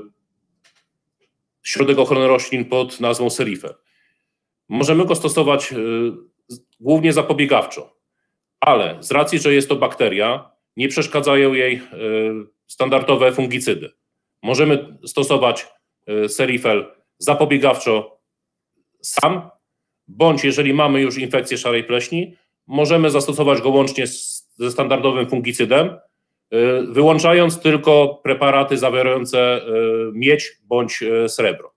środek ochrony roślin pod nazwą Serifel? Możemy go stosować głównie zapobiegawczo, ale z racji, że jest to bakteria, nie przeszkadzają jej standardowe fungicydy. Możemy stosować Serifel zapobiegawczo sam, bądź jeżeli mamy już infekcję szarej pleśni, możemy zastosować go łącznie ze standardowym fungicydem, wyłączając tylko preparaty zawierające miedź bądź srebro.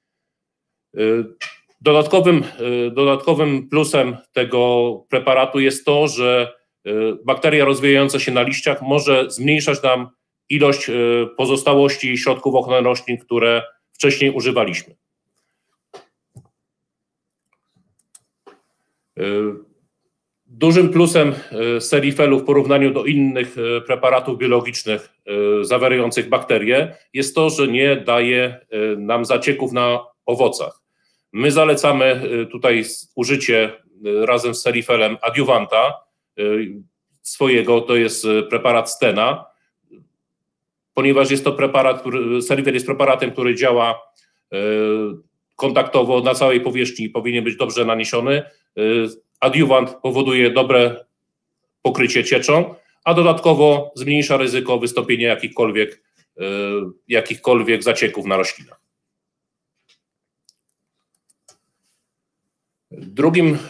Dodatkowym, dodatkowym plusem tego preparatu jest to, że bakteria rozwijająca się na liściach może zmniejszać nam ilość pozostałości środków ochrony roślin, które wcześniej używaliśmy. Dużym plusem Serifelu w porównaniu do innych preparatów biologicznych zawierających bakterie jest to, że nie daje nam zacieków na owocach. My zalecamy tutaj użycie razem z Serifelem adiuwanta swojego, to jest preparat Stena, ponieważ jest to preparat, który, Serifel jest preparatem, który działa kontaktowo na całej powierzchni, powinien być dobrze naniesiony. Adiuwant powoduje dobre pokrycie cieczą, a dodatkowo zmniejsza ryzyko wystąpienia jakichkolwiek, jakichkolwiek zacieków na roślinach. Drugim,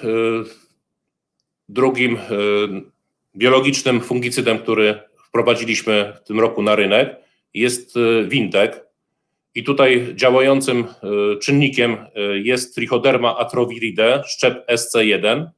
drugim biologicznym fungicydem, który wprowadziliśmy w tym roku na rynek, jest Wintek. I tutaj działającym czynnikiem jest Trichoderma atroviridae, szczep S C jeden.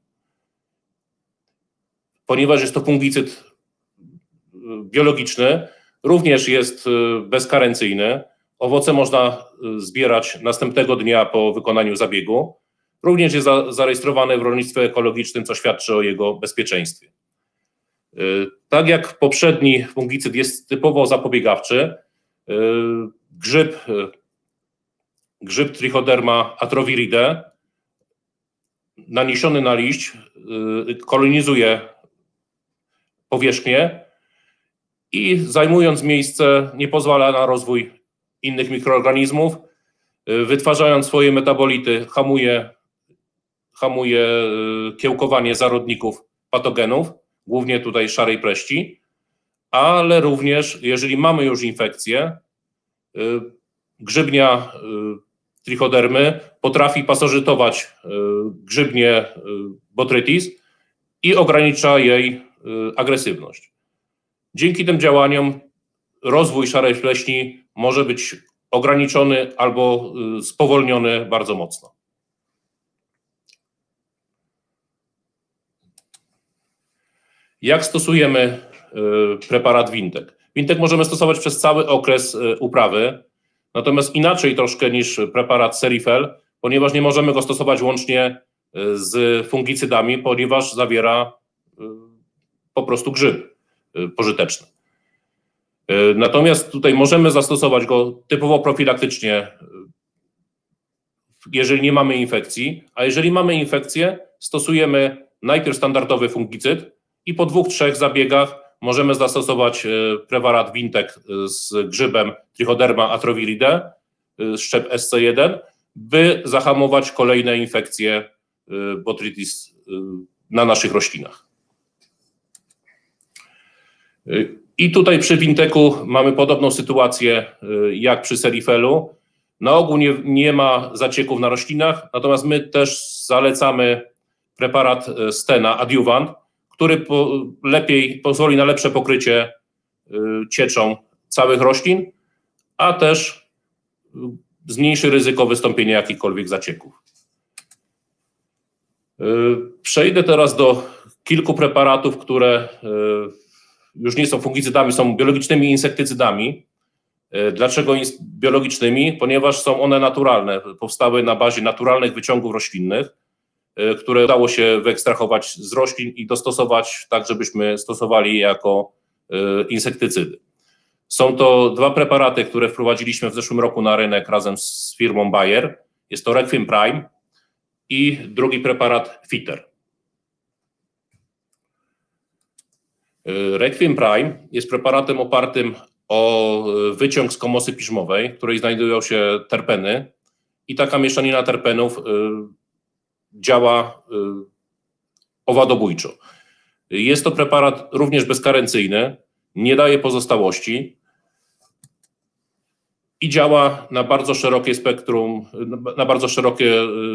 Ponieważ jest to fungicyd biologiczny, również jest bezkarencyjny. Owoce można zbierać następnego dnia po wykonaniu zabiegu. Również jest zarejestrowany w rolnictwie ekologicznym, co świadczy o jego bezpieczeństwie. Tak jak poprzedni fungicyd jest typowo zapobiegawczy, grzyb, grzyb Trichoderma atroviridae naniesiony na liść kolonizuje powierzchnię i zajmując miejsce nie pozwala na rozwój innych mikroorganizmów, wytwarzając swoje metabolity hamuje, hamuje kiełkowanie zarodników patogenów, głównie tutaj szarej pleści, ale również jeżeli mamy już infekcję, grzybnia trichodermy potrafi pasożytować grzybnię Botrytis i ogranicza jej agresywność. Dzięki tym działaniom rozwój szarej pleśni może być ograniczony albo spowolniony bardzo mocno. Jak stosujemy preparat Wintek? Wintek możemy stosować przez cały okres uprawy, natomiast inaczej troszkę niż preparat Serifel, ponieważ nie możemy go stosować łącznie z fungicydami, ponieważ zawiera po prostu grzyby pożyteczne. Natomiast tutaj możemy zastosować go typowo profilaktycznie, jeżeli nie mamy infekcji, a jeżeli mamy infekcję, stosujemy najpierw standardowy fungicyd i po dwóch, trzech zabiegach możemy zastosować preparat Wintek z grzybem Trichoderma atroviridae, szczep S C jeden, by zahamować kolejne infekcje botrytis na naszych roślinach. I tutaj przy Winteku mamy podobną sytuację jak przy Serifelu. Na ogół nie, nie ma zacieków na roślinach, natomiast my też zalecamy preparat Stena Adjuvant, który po, lepiej pozwoli na lepsze pokrycie cieczą całych roślin, a też zmniejszy ryzyko wystąpienia jakichkolwiek zacieków. Przejdę teraz do kilku preparatów, które już nie są fungicydami, są biologicznymi insektycydami. Dlaczego biologicznymi? Ponieważ są one naturalne, powstały na bazie naturalnych wyciągów roślinnych, które udało się wyekstrahować z roślin i dostosować tak, żebyśmy stosowali je jako insektycydy. Są to dwa preparaty, które wprowadziliśmy w zeszłym roku na rynek razem z firmą Bayer. Jest to Requiem Prime i drugi preparat Fitter. Requiem Prime jest preparatem opartym o wyciąg z komosy piżmowej, w której znajdują się terpeny i taka mieszanina terpenów działa owadobójczo. Jest to preparat również bezkarencyjny, nie daje pozostałości i działa na bardzo szerokie spektrum, na bardzo szerokie,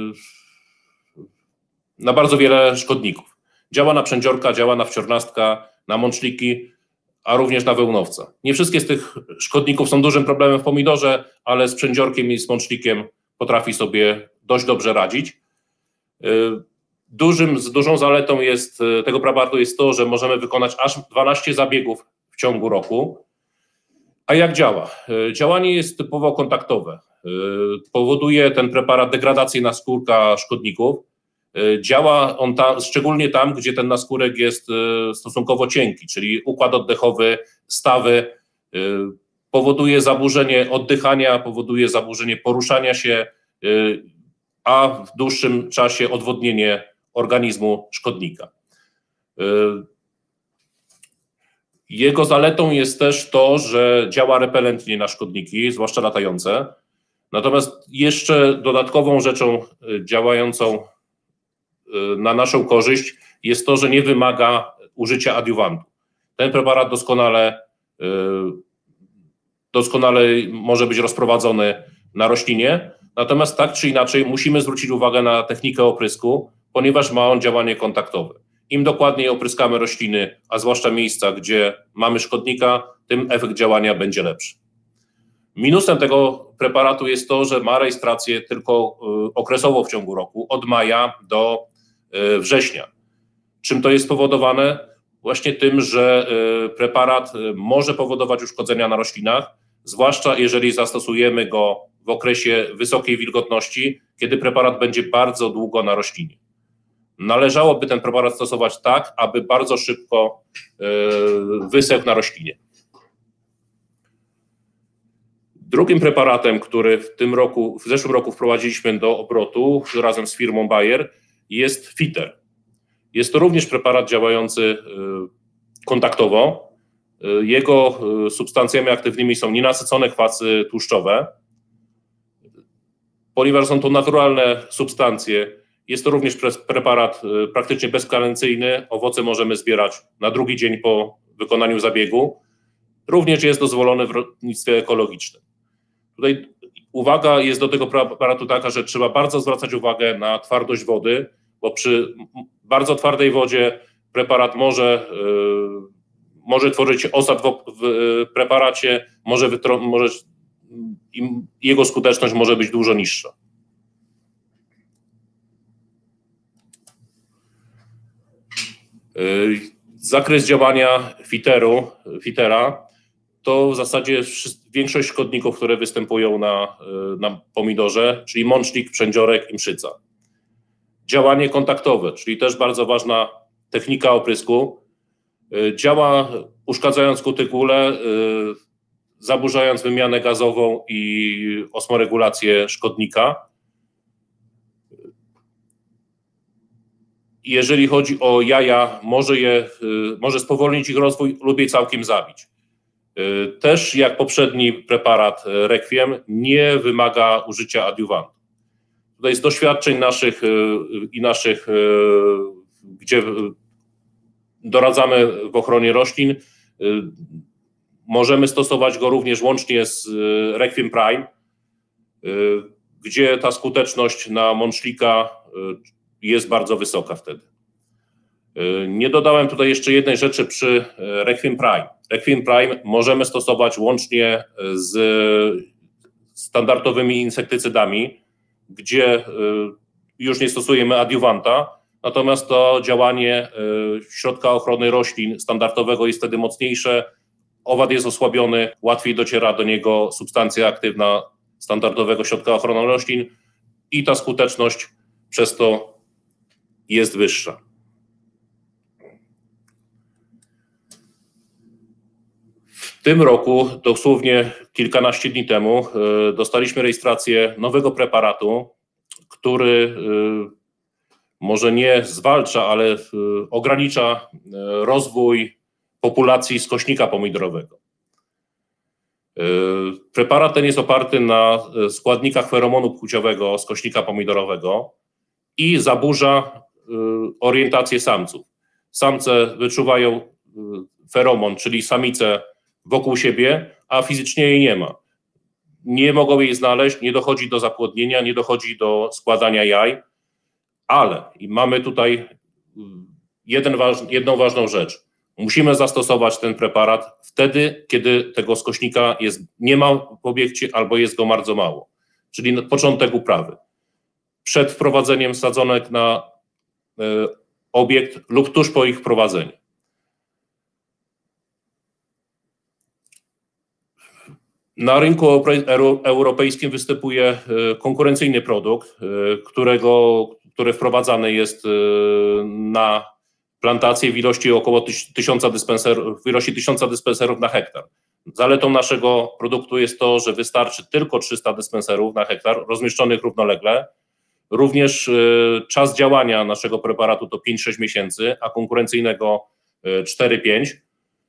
na bardzo wiele szkodników. Działa na przędziorka, działa na wciornastka, na mączniki, a również na wełnowca. Nie wszystkie z tych szkodników są dużym problemem w pomidorze, ale z przędziorkiem i z mącznikiem potrafi sobie dość dobrze radzić. Dużym, dużą zaletą jest tego preparatu jest to, że możemy wykonać aż dwanaście zabiegów w ciągu roku. A jak działa? Działanie jest typowo kontaktowe. Powoduje ten preparat degradację naskórka szkodników. Działa on tam, szczególnie tam, gdzie ten naskórek jest stosunkowo cienki, czyli układ oddechowy, stawy. Powoduje zaburzenie oddychania, powoduje zaburzenie poruszania się, a w dłuższym czasie odwodnienie organizmu szkodnika. Jego zaletą jest też to, że działa repelentnie na szkodniki, zwłaszcza latające. Natomiast jeszcze dodatkową rzeczą działającą na naszą korzyść jest to, że nie wymaga użycia adiuwantu. Ten preparat doskonale, doskonale może być rozprowadzony na roślinie, natomiast tak czy inaczej musimy zwrócić uwagę na technikę oprysku, ponieważ ma on działanie kontaktowe. Im dokładniej opryskamy rośliny, a zwłaszcza miejsca, gdzie mamy szkodnika, tym efekt działania będzie lepszy. Minusem tego preparatu jest to, że ma rejestrację tylko okresowo w ciągu roku, od maja do września. Czym to jest spowodowane? Właśnie tym, że preparat może powodować uszkodzenia na roślinach, zwłaszcza jeżeli zastosujemy go w okresie wysokiej wilgotności, kiedy preparat będzie bardzo długo na roślinie. Należałoby ten preparat stosować tak, aby bardzo szybko wysechł na roślinie. Drugim preparatem, który w tym roku, w zeszłym roku wprowadziliśmy do obrotu razem z firmą Bayer, jest Fitter. Jest to również preparat działający kontaktowo. Jego substancjami aktywnymi są nienasycone kwasy tłuszczowe. Ponieważ są to naturalne substancje, jest to również preparat praktycznie bezkarencyjny. Owoce możemy zbierać na drugi dzień po wykonaniu zabiegu. Również jest dozwolony w rolnictwie ekologicznym. Tutaj uwaga jest do tego preparatu taka, że trzeba bardzo zwracać uwagę na twardość wody, bo przy bardzo twardej wodzie preparat może, może tworzyć osad w, w preparacie, może, wytro, może jego skuteczność może być dużo niższa. Zakres działania fiteru, fitera to w zasadzie większość szkodników, które występują na, na pomidorze, czyli mącznik, przędziorek i mszyca. Działanie kontaktowe, czyli też bardzo ważna technika oprysku. Działa uszkadzając kutygulę, zaburzając wymianę gazową i osmoregulację szkodnika. Jeżeli chodzi o jaja, może, je, może spowolnić ich rozwój lub je całkiem zabić. Też jak poprzedni preparat Requiem nie wymaga użycia adiuwantu. Tutaj z doświadczeń naszych i naszych, gdzie doradzamy w ochronie roślin, możemy stosować go również łącznie z Requiem Prime, gdzie ta skuteczność na mączlika jest bardzo wysoka wtedy. Nie dodałem tutaj jeszcze jednej rzeczy przy Requiem Prime. Requiem Prime możemy stosować łącznie z standardowymi insektycydami, gdzie już nie stosujemy adiuwanta, natomiast to działanie środka ochrony roślin standardowego jest wtedy mocniejsze, owad jest osłabiony, łatwiej dociera do niego substancja aktywna standardowego środka ochrony roślin i ta skuteczność przez to jest wyższa. W tym roku, dosłownie kilkanaście dni temu, dostaliśmy rejestrację nowego preparatu, który może nie zwalcza, ale ogranicza rozwój populacji skośnika pomidorowego. Preparat ten jest oparty na składnikach feromonu płciowego skośnika pomidorowego i zaburza orientację samców. Samce wyczuwają feromon, czyli samicę wokół siebie, a fizycznie jej nie ma. Nie mogą jej znaleźć, nie dochodzi do zapłodnienia, nie dochodzi do składania jaj, ale i mamy tutaj jeden waż, jedną ważną rzecz. Musimy zastosować ten preparat wtedy, kiedy tego skośnika jest, nie ma w obiekcie albo jest go bardzo mało, czyli na początek uprawy. Przed wprowadzeniem sadzonek na y, obiekt lub tuż po ich wprowadzeniu. Na rynku europejskim występuje konkurencyjny produkt, którego, który wprowadzany jest na plantację w ilości około tysiąca dyspenserów, w ilości tysiąca dyspenserów na hektar. Zaletą naszego produktu jest to, że wystarczy tylko trzysta dyspenserów na hektar, rozmieszczonych równolegle. Również czas działania naszego preparatu to pięć do sześciu miesięcy, a konkurencyjnego cztery do pięciu.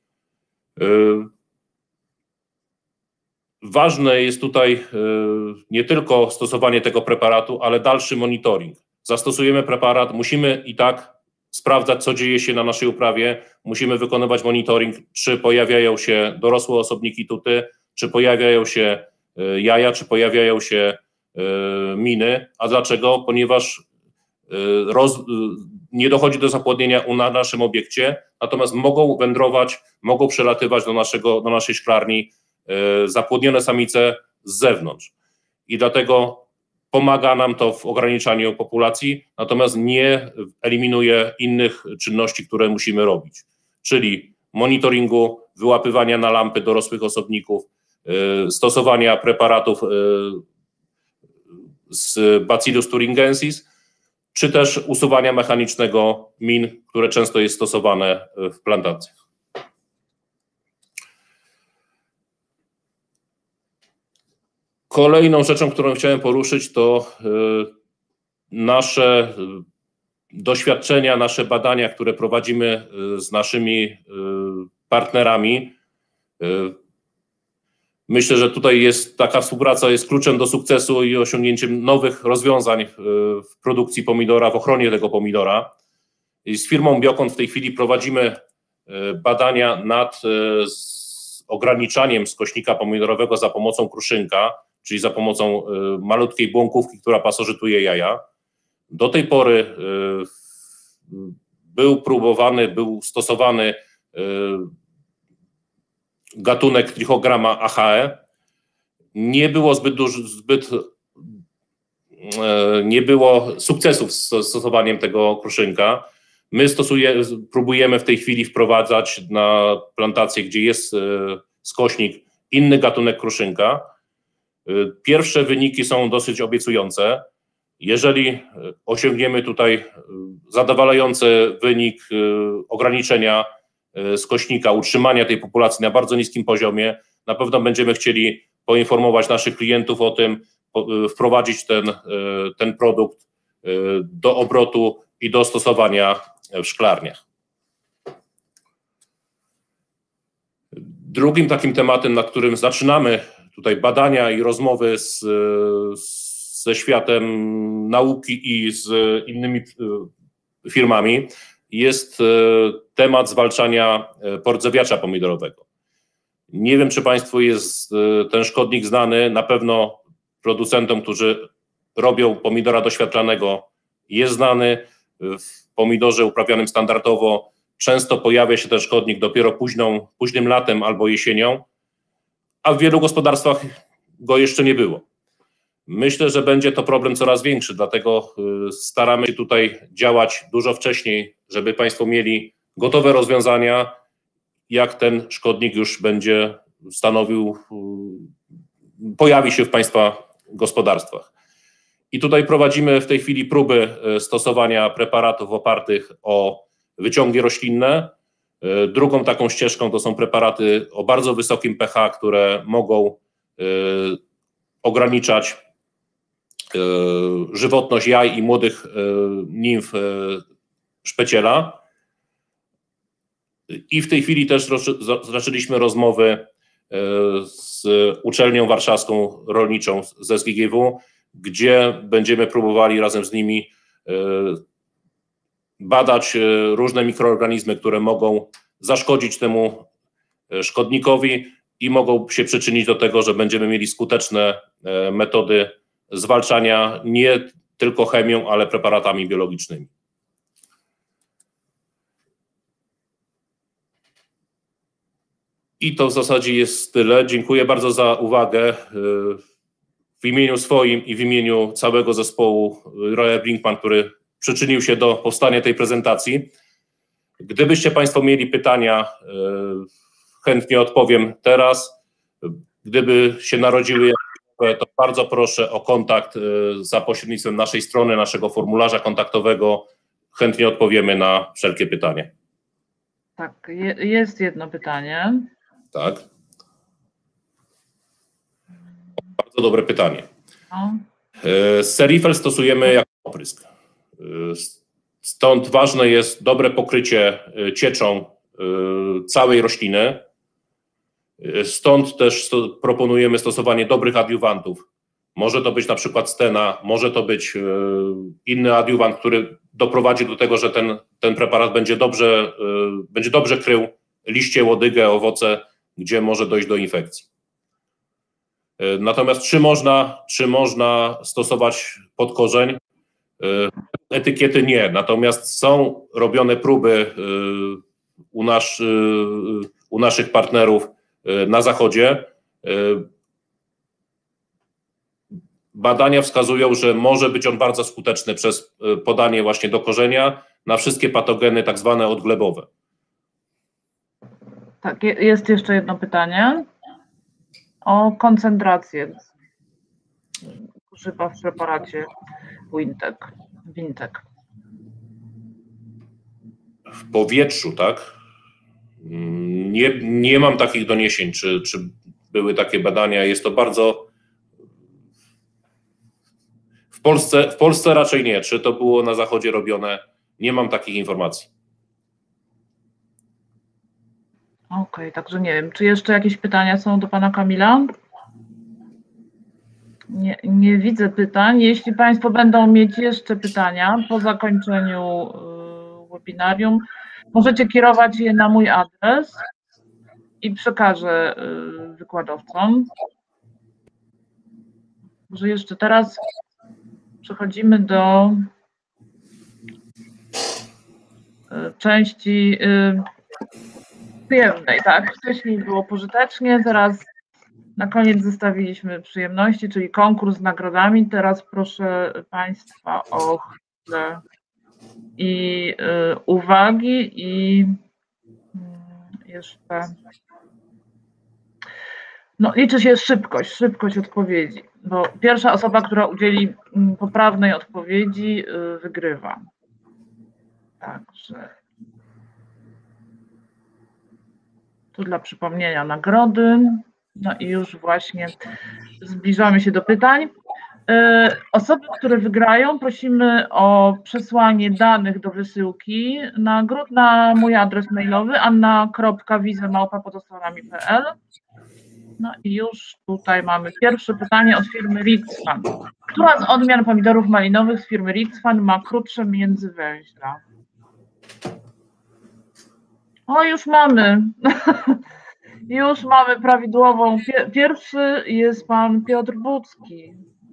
Ważne jest tutaj nie tylko stosowanie tego preparatu, ale dalszy monitoring. Zastosujemy preparat, musimy i tak sprawdzać, co dzieje się na naszej uprawie, musimy wykonywać monitoring, czy pojawiają się dorosłe osobniki tuty, czy pojawiają się jaja, czy pojawiają się miny. A dlaczego? Ponieważ roz, nie dochodzi do zapłodnienia na naszym obiekcie, natomiast mogą wędrować, mogą przelatywać do, naszego, do naszej szklarni zapłodnione samice z zewnątrz. I dlatego pomaga nam to w ograniczaniu populacji, natomiast nie eliminuje innych czynności, które musimy robić, czyli monitoringu, wyłapywania na lampy dorosłych osobników, stosowania preparatów z Bacillus thuringiensis, czy też usuwania mechanicznego min, które często jest stosowane w plantacjach. Kolejną rzeczą, którą chciałem poruszyć, to nasze doświadczenia, nasze badania, które prowadzimy z naszymi partnerami. Myślę, że tutaj jest taka współpraca jest kluczem do sukcesu i osiągnięciem nowych rozwiązań w produkcji pomidora, w ochronie tego pomidora. I z firmą Biokon w tej chwili prowadzimy badania nad ograniczaniem skośnika pomidorowego za pomocą kruszynka, czyli za pomocą malutkiej błąkówki, która pasożytuje jaja. Do tej pory był próbowany, był stosowany gatunek Trichogramma achae. Nie było zbyt duży, zbyt nie było sukcesów z stosowaniem tego kruszynka. My stosuje, próbujemy w tej chwili wprowadzać na plantację, gdzie jest skośnik, inny gatunek kruszynka. Pierwsze wyniki są dosyć obiecujące. Jeżeli osiągniemy tutaj zadowalający wynik ograniczenia skośnika, utrzymania tej populacji na bardzo niskim poziomie, na pewno będziemy chcieli poinformować naszych klientów o tym, wprowadzić ten, ten produkt do obrotu i do stosowania w szklarniach. Drugim takim tematem, na którym zaczynamy tutaj badania i rozmowy z, ze światem nauki i z innymi firmami, jest temat zwalczania pordzewiacza pomidorowego. Nie wiem, czy Państwu jest ten szkodnik znany, na pewno producentom, którzy robią pomidora doświadczanego, jest znany. W pomidorze uprawianym standardowo często pojawia się ten szkodnik dopiero późną, późnym latem albo jesienią, a w wielu gospodarstwach go jeszcze nie było. Myślę, że będzie to problem coraz większy, dlatego staramy się tutaj działać dużo wcześniej, żeby Państwo mieli gotowe rozwiązania, jak ten szkodnik już będzie stanowił, pojawi się w Państwa gospodarstwach. I tutaj prowadzimy w tej chwili próby stosowania preparatów opartych o wyciągi roślinne. Drugą taką ścieżką to są preparaty o bardzo wysokim pH, które mogą ograniczać żywotność jaj i młodych nimf szpeciela. I w tej chwili też zaczęliśmy rozmowy z uczelnią warszawską rolniczą z S G G W, gdzie będziemy próbowali razem z nimi badać różne mikroorganizmy, które mogą zaszkodzić temu szkodnikowi i mogą się przyczynić do tego, że będziemy mieli skuteczne metody zwalczania nie tylko chemią, ale preparatami biologicznymi. I to w zasadzie jest tyle. Dziękuję bardzo za uwagę. W imieniu swoim i w imieniu całego zespołu Royal Brinkmann, który przyczynił się do powstania tej prezentacji. Gdybyście Państwo mieli pytania, chętnie odpowiem teraz. Gdyby się narodziły jakieś, to bardzo proszę o kontakt za pośrednictwem naszej strony, naszego formularza kontaktowego. Chętnie odpowiemy na wszelkie pytania. Tak, je, jest jedno pytanie. Tak. Bardzo dobre pytanie. No. Serifel stosujemy jako oprysk. Stąd ważne jest dobre pokrycie cieczą całej rośliny. Stąd też proponujemy stosowanie dobrych adiuwantów. Może to być na przykład stena, może to być inny adiuwant, który doprowadzi do tego, że ten, ten preparat będzie dobrze, będzie dobrze krył liście, łodygę, owoce, gdzie może dojść do infekcji. Natomiast czy można, czy można stosować podkorzeń? Etykiety nie, natomiast są robione próby u, nasz, u naszych partnerów na zachodzie. Badania wskazują, że może być on bardzo skuteczny przez podanie właśnie do korzenia na wszystkie patogeny tak zwane odglebowe. Tak, jest jeszcze jedno pytanie o koncentrację grzyba w preparacie Wintek. Wintek. W powietrzu, tak? Nie, nie mam takich doniesień, czy, czy były takie badania. Jest to bardzo... W Polsce, w Polsce raczej nie. Czy to było na zachodzie robione? Nie mam takich informacji. Okej, okay, także nie wiem, czy jeszcze jakieś pytania są do pana Kamila? Nie, nie widzę pytań. Jeśli Państwo będą mieć jeszcze pytania po zakończeniu y, webinarium, możecie kierować je na mój adres i przekażę y, wykładowcom. Może jeszcze teraz przechodzimy do y, części y, przyjemnej, tak. Wcześniej było pożytecznie, teraz na koniec zostawiliśmy przyjemności, czyli konkurs z nagrodami. Teraz proszę Państwa o chwilę i y, uwagi i y, jeszcze... No, liczy się szybkość, szybkość odpowiedzi, bo pierwsza osoba, która udzieli poprawnej odpowiedzi, y, wygrywa. Także tu dla przypomnienia nagrody. No i już właśnie zbliżamy się do pytań. Osoby, które wygrają, prosimy o przesłanie danych do wysyłki nagród na mój adres mailowy anna kropka wize małpa podostronami kropka p l. No i już tutaj mamy pierwsze pytanie od firmy Rixfan. Która z odmian pomidorów malinowych z firmy Rixfan ma krótsze międzywęźla? O, już mamy. Już mamy prawidłową. Pierwszy jest pan Piotr Bucki.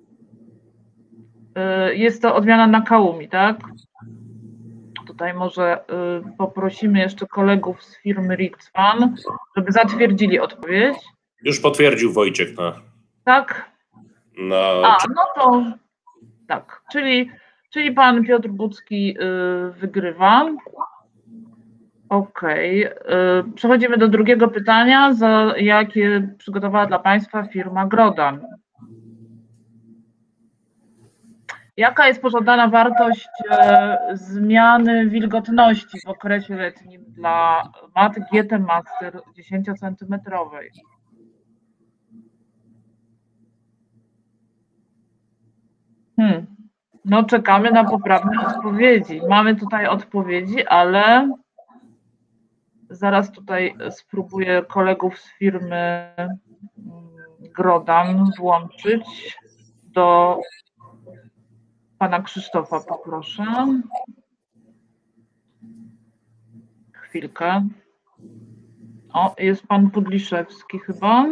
Jest to odmiana Nakaumi, tak? Tutaj może poprosimy jeszcze kolegów z firmy Rixfan, żeby zatwierdzili odpowiedź. Już potwierdził Wojciech na... Tak? Na... A, no to tak, czyli, czyli pan Piotr Bucki wygrywa. Okej, okay. Przechodzimy do drugiego pytania, za jakie przygotowała dla Państwa firma Grodan. Jaka jest pożądana wartość e, zmiany wilgotności w okresie letnim dla mat G T Master dziesięciocentymetrowej? Hmm. No czekamy na poprawne odpowiedzi. Mamy tutaj odpowiedzi, ale zaraz tutaj spróbuję kolegów z firmy Grodan włączyć. Do pana Krzysztofa poproszę. Chwilkę. O, jest pan Pudliszewski chyba.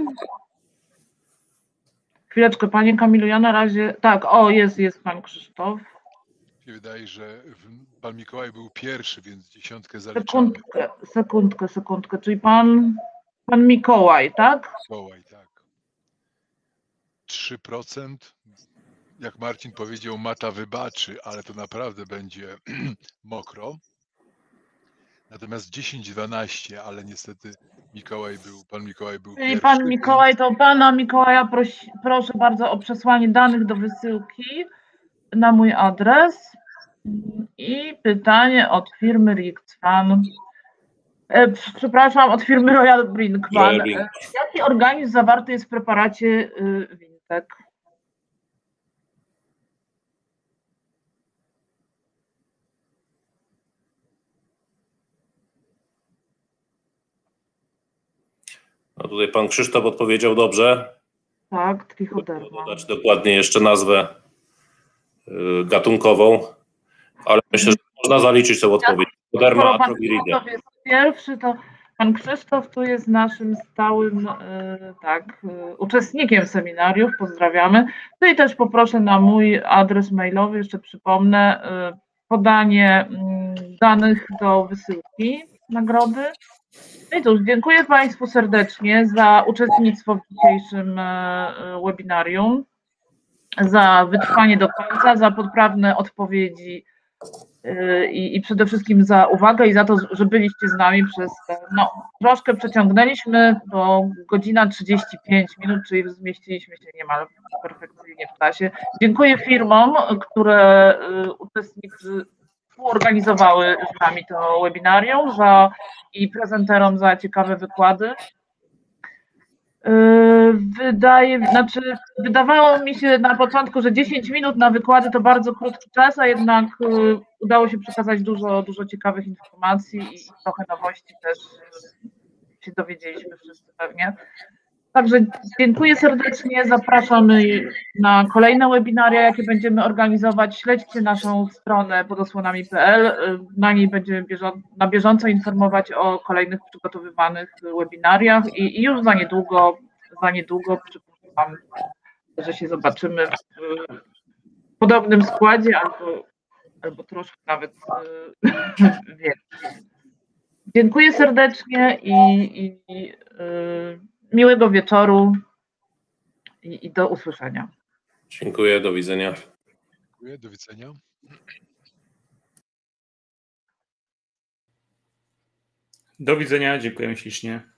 Chwileczkę, panie Kamilu, ja na razie... Tak, o, jest, jest pan Krzysztof. Mi wydaje, że pan Mikołaj był pierwszy, więc dziesiątkę zaliczamy. Sekundkę, sekundkę, sekundkę. Czyli pan, pan Mikołaj, tak? Mikołaj, tak. trzy procent. Jak Marcin powiedział, mata wybaczy, ale to naprawdę będzie mokro. Natomiast dziesięć dwanaście, ale niestety Mikołaj był, pan Mikołaj był Czyli pierwszy. pan Mikołaj, to pana Mikołaja prosi, proszę bardzo o przesłanie danych do wysyłki na mój adres. I pytanie od firmy Rixfan. E, przepraszam, od firmy Royal Brinkman. E, jaki organizm zawarty jest w preparacie y, Wintek? No tutaj pan Krzysztof odpowiedział dobrze. Tak, trichoderma. Dodać dokładnie jeszcze nazwę y, gatunkową, ale myślę, że można zaliczyć tę odpowiedź. Trichoderma atroviridae. Krzysztof jest pierwszy, to pan Krzysztof tu jest naszym stałym y, tak, y, uczestnikiem seminariów, pozdrawiamy. No i też poproszę na mój adres mailowy, jeszcze przypomnę, y, podanie y, danych do wysyłki nagrody. No i cóż, dziękuję Państwu serdecznie za uczestnictwo w dzisiejszym webinarium, za wytrwanie do końca, za poprawne odpowiedzi i, i przede wszystkim za uwagę i za to, że byliście z nami przez, no troszkę przeciągnęliśmy, bo godzina trzydzieści pięć minut, czyli zmieściliśmy się niemal perfekcyjnie w czasie. Dziękuję firmom, które uczestnicy współorganizowały z nami to webinarium za, i prezenterom za ciekawe wykłady. Wydaje, znaczy, wydawało mi się na początku, że dziesięć minut na wykłady to bardzo krótki czas, a jednak udało się przekazać dużo, dużo ciekawych informacji i trochę nowości też się dowiedzieliśmy wszyscy pewnie. Także dziękuję serdecznie, zapraszamy na kolejne webinaria, jakie będziemy organizować. Śledźcie naszą stronę podosłonami kropka p l, na niej będziemy na bieżąco informować o kolejnych przygotowywanych webinariach i, i już za niedługo, za niedługo przypuszczam, że się zobaczymy w podobnym składzie albo, albo troszkę nawet więcej. Dziękuję serdecznie i, i, i yy, miłego wieczoru i, i do usłyszenia. Dziękuję, do widzenia. Dziękuję, do widzenia. Do widzenia, dziękujemy ślicznie.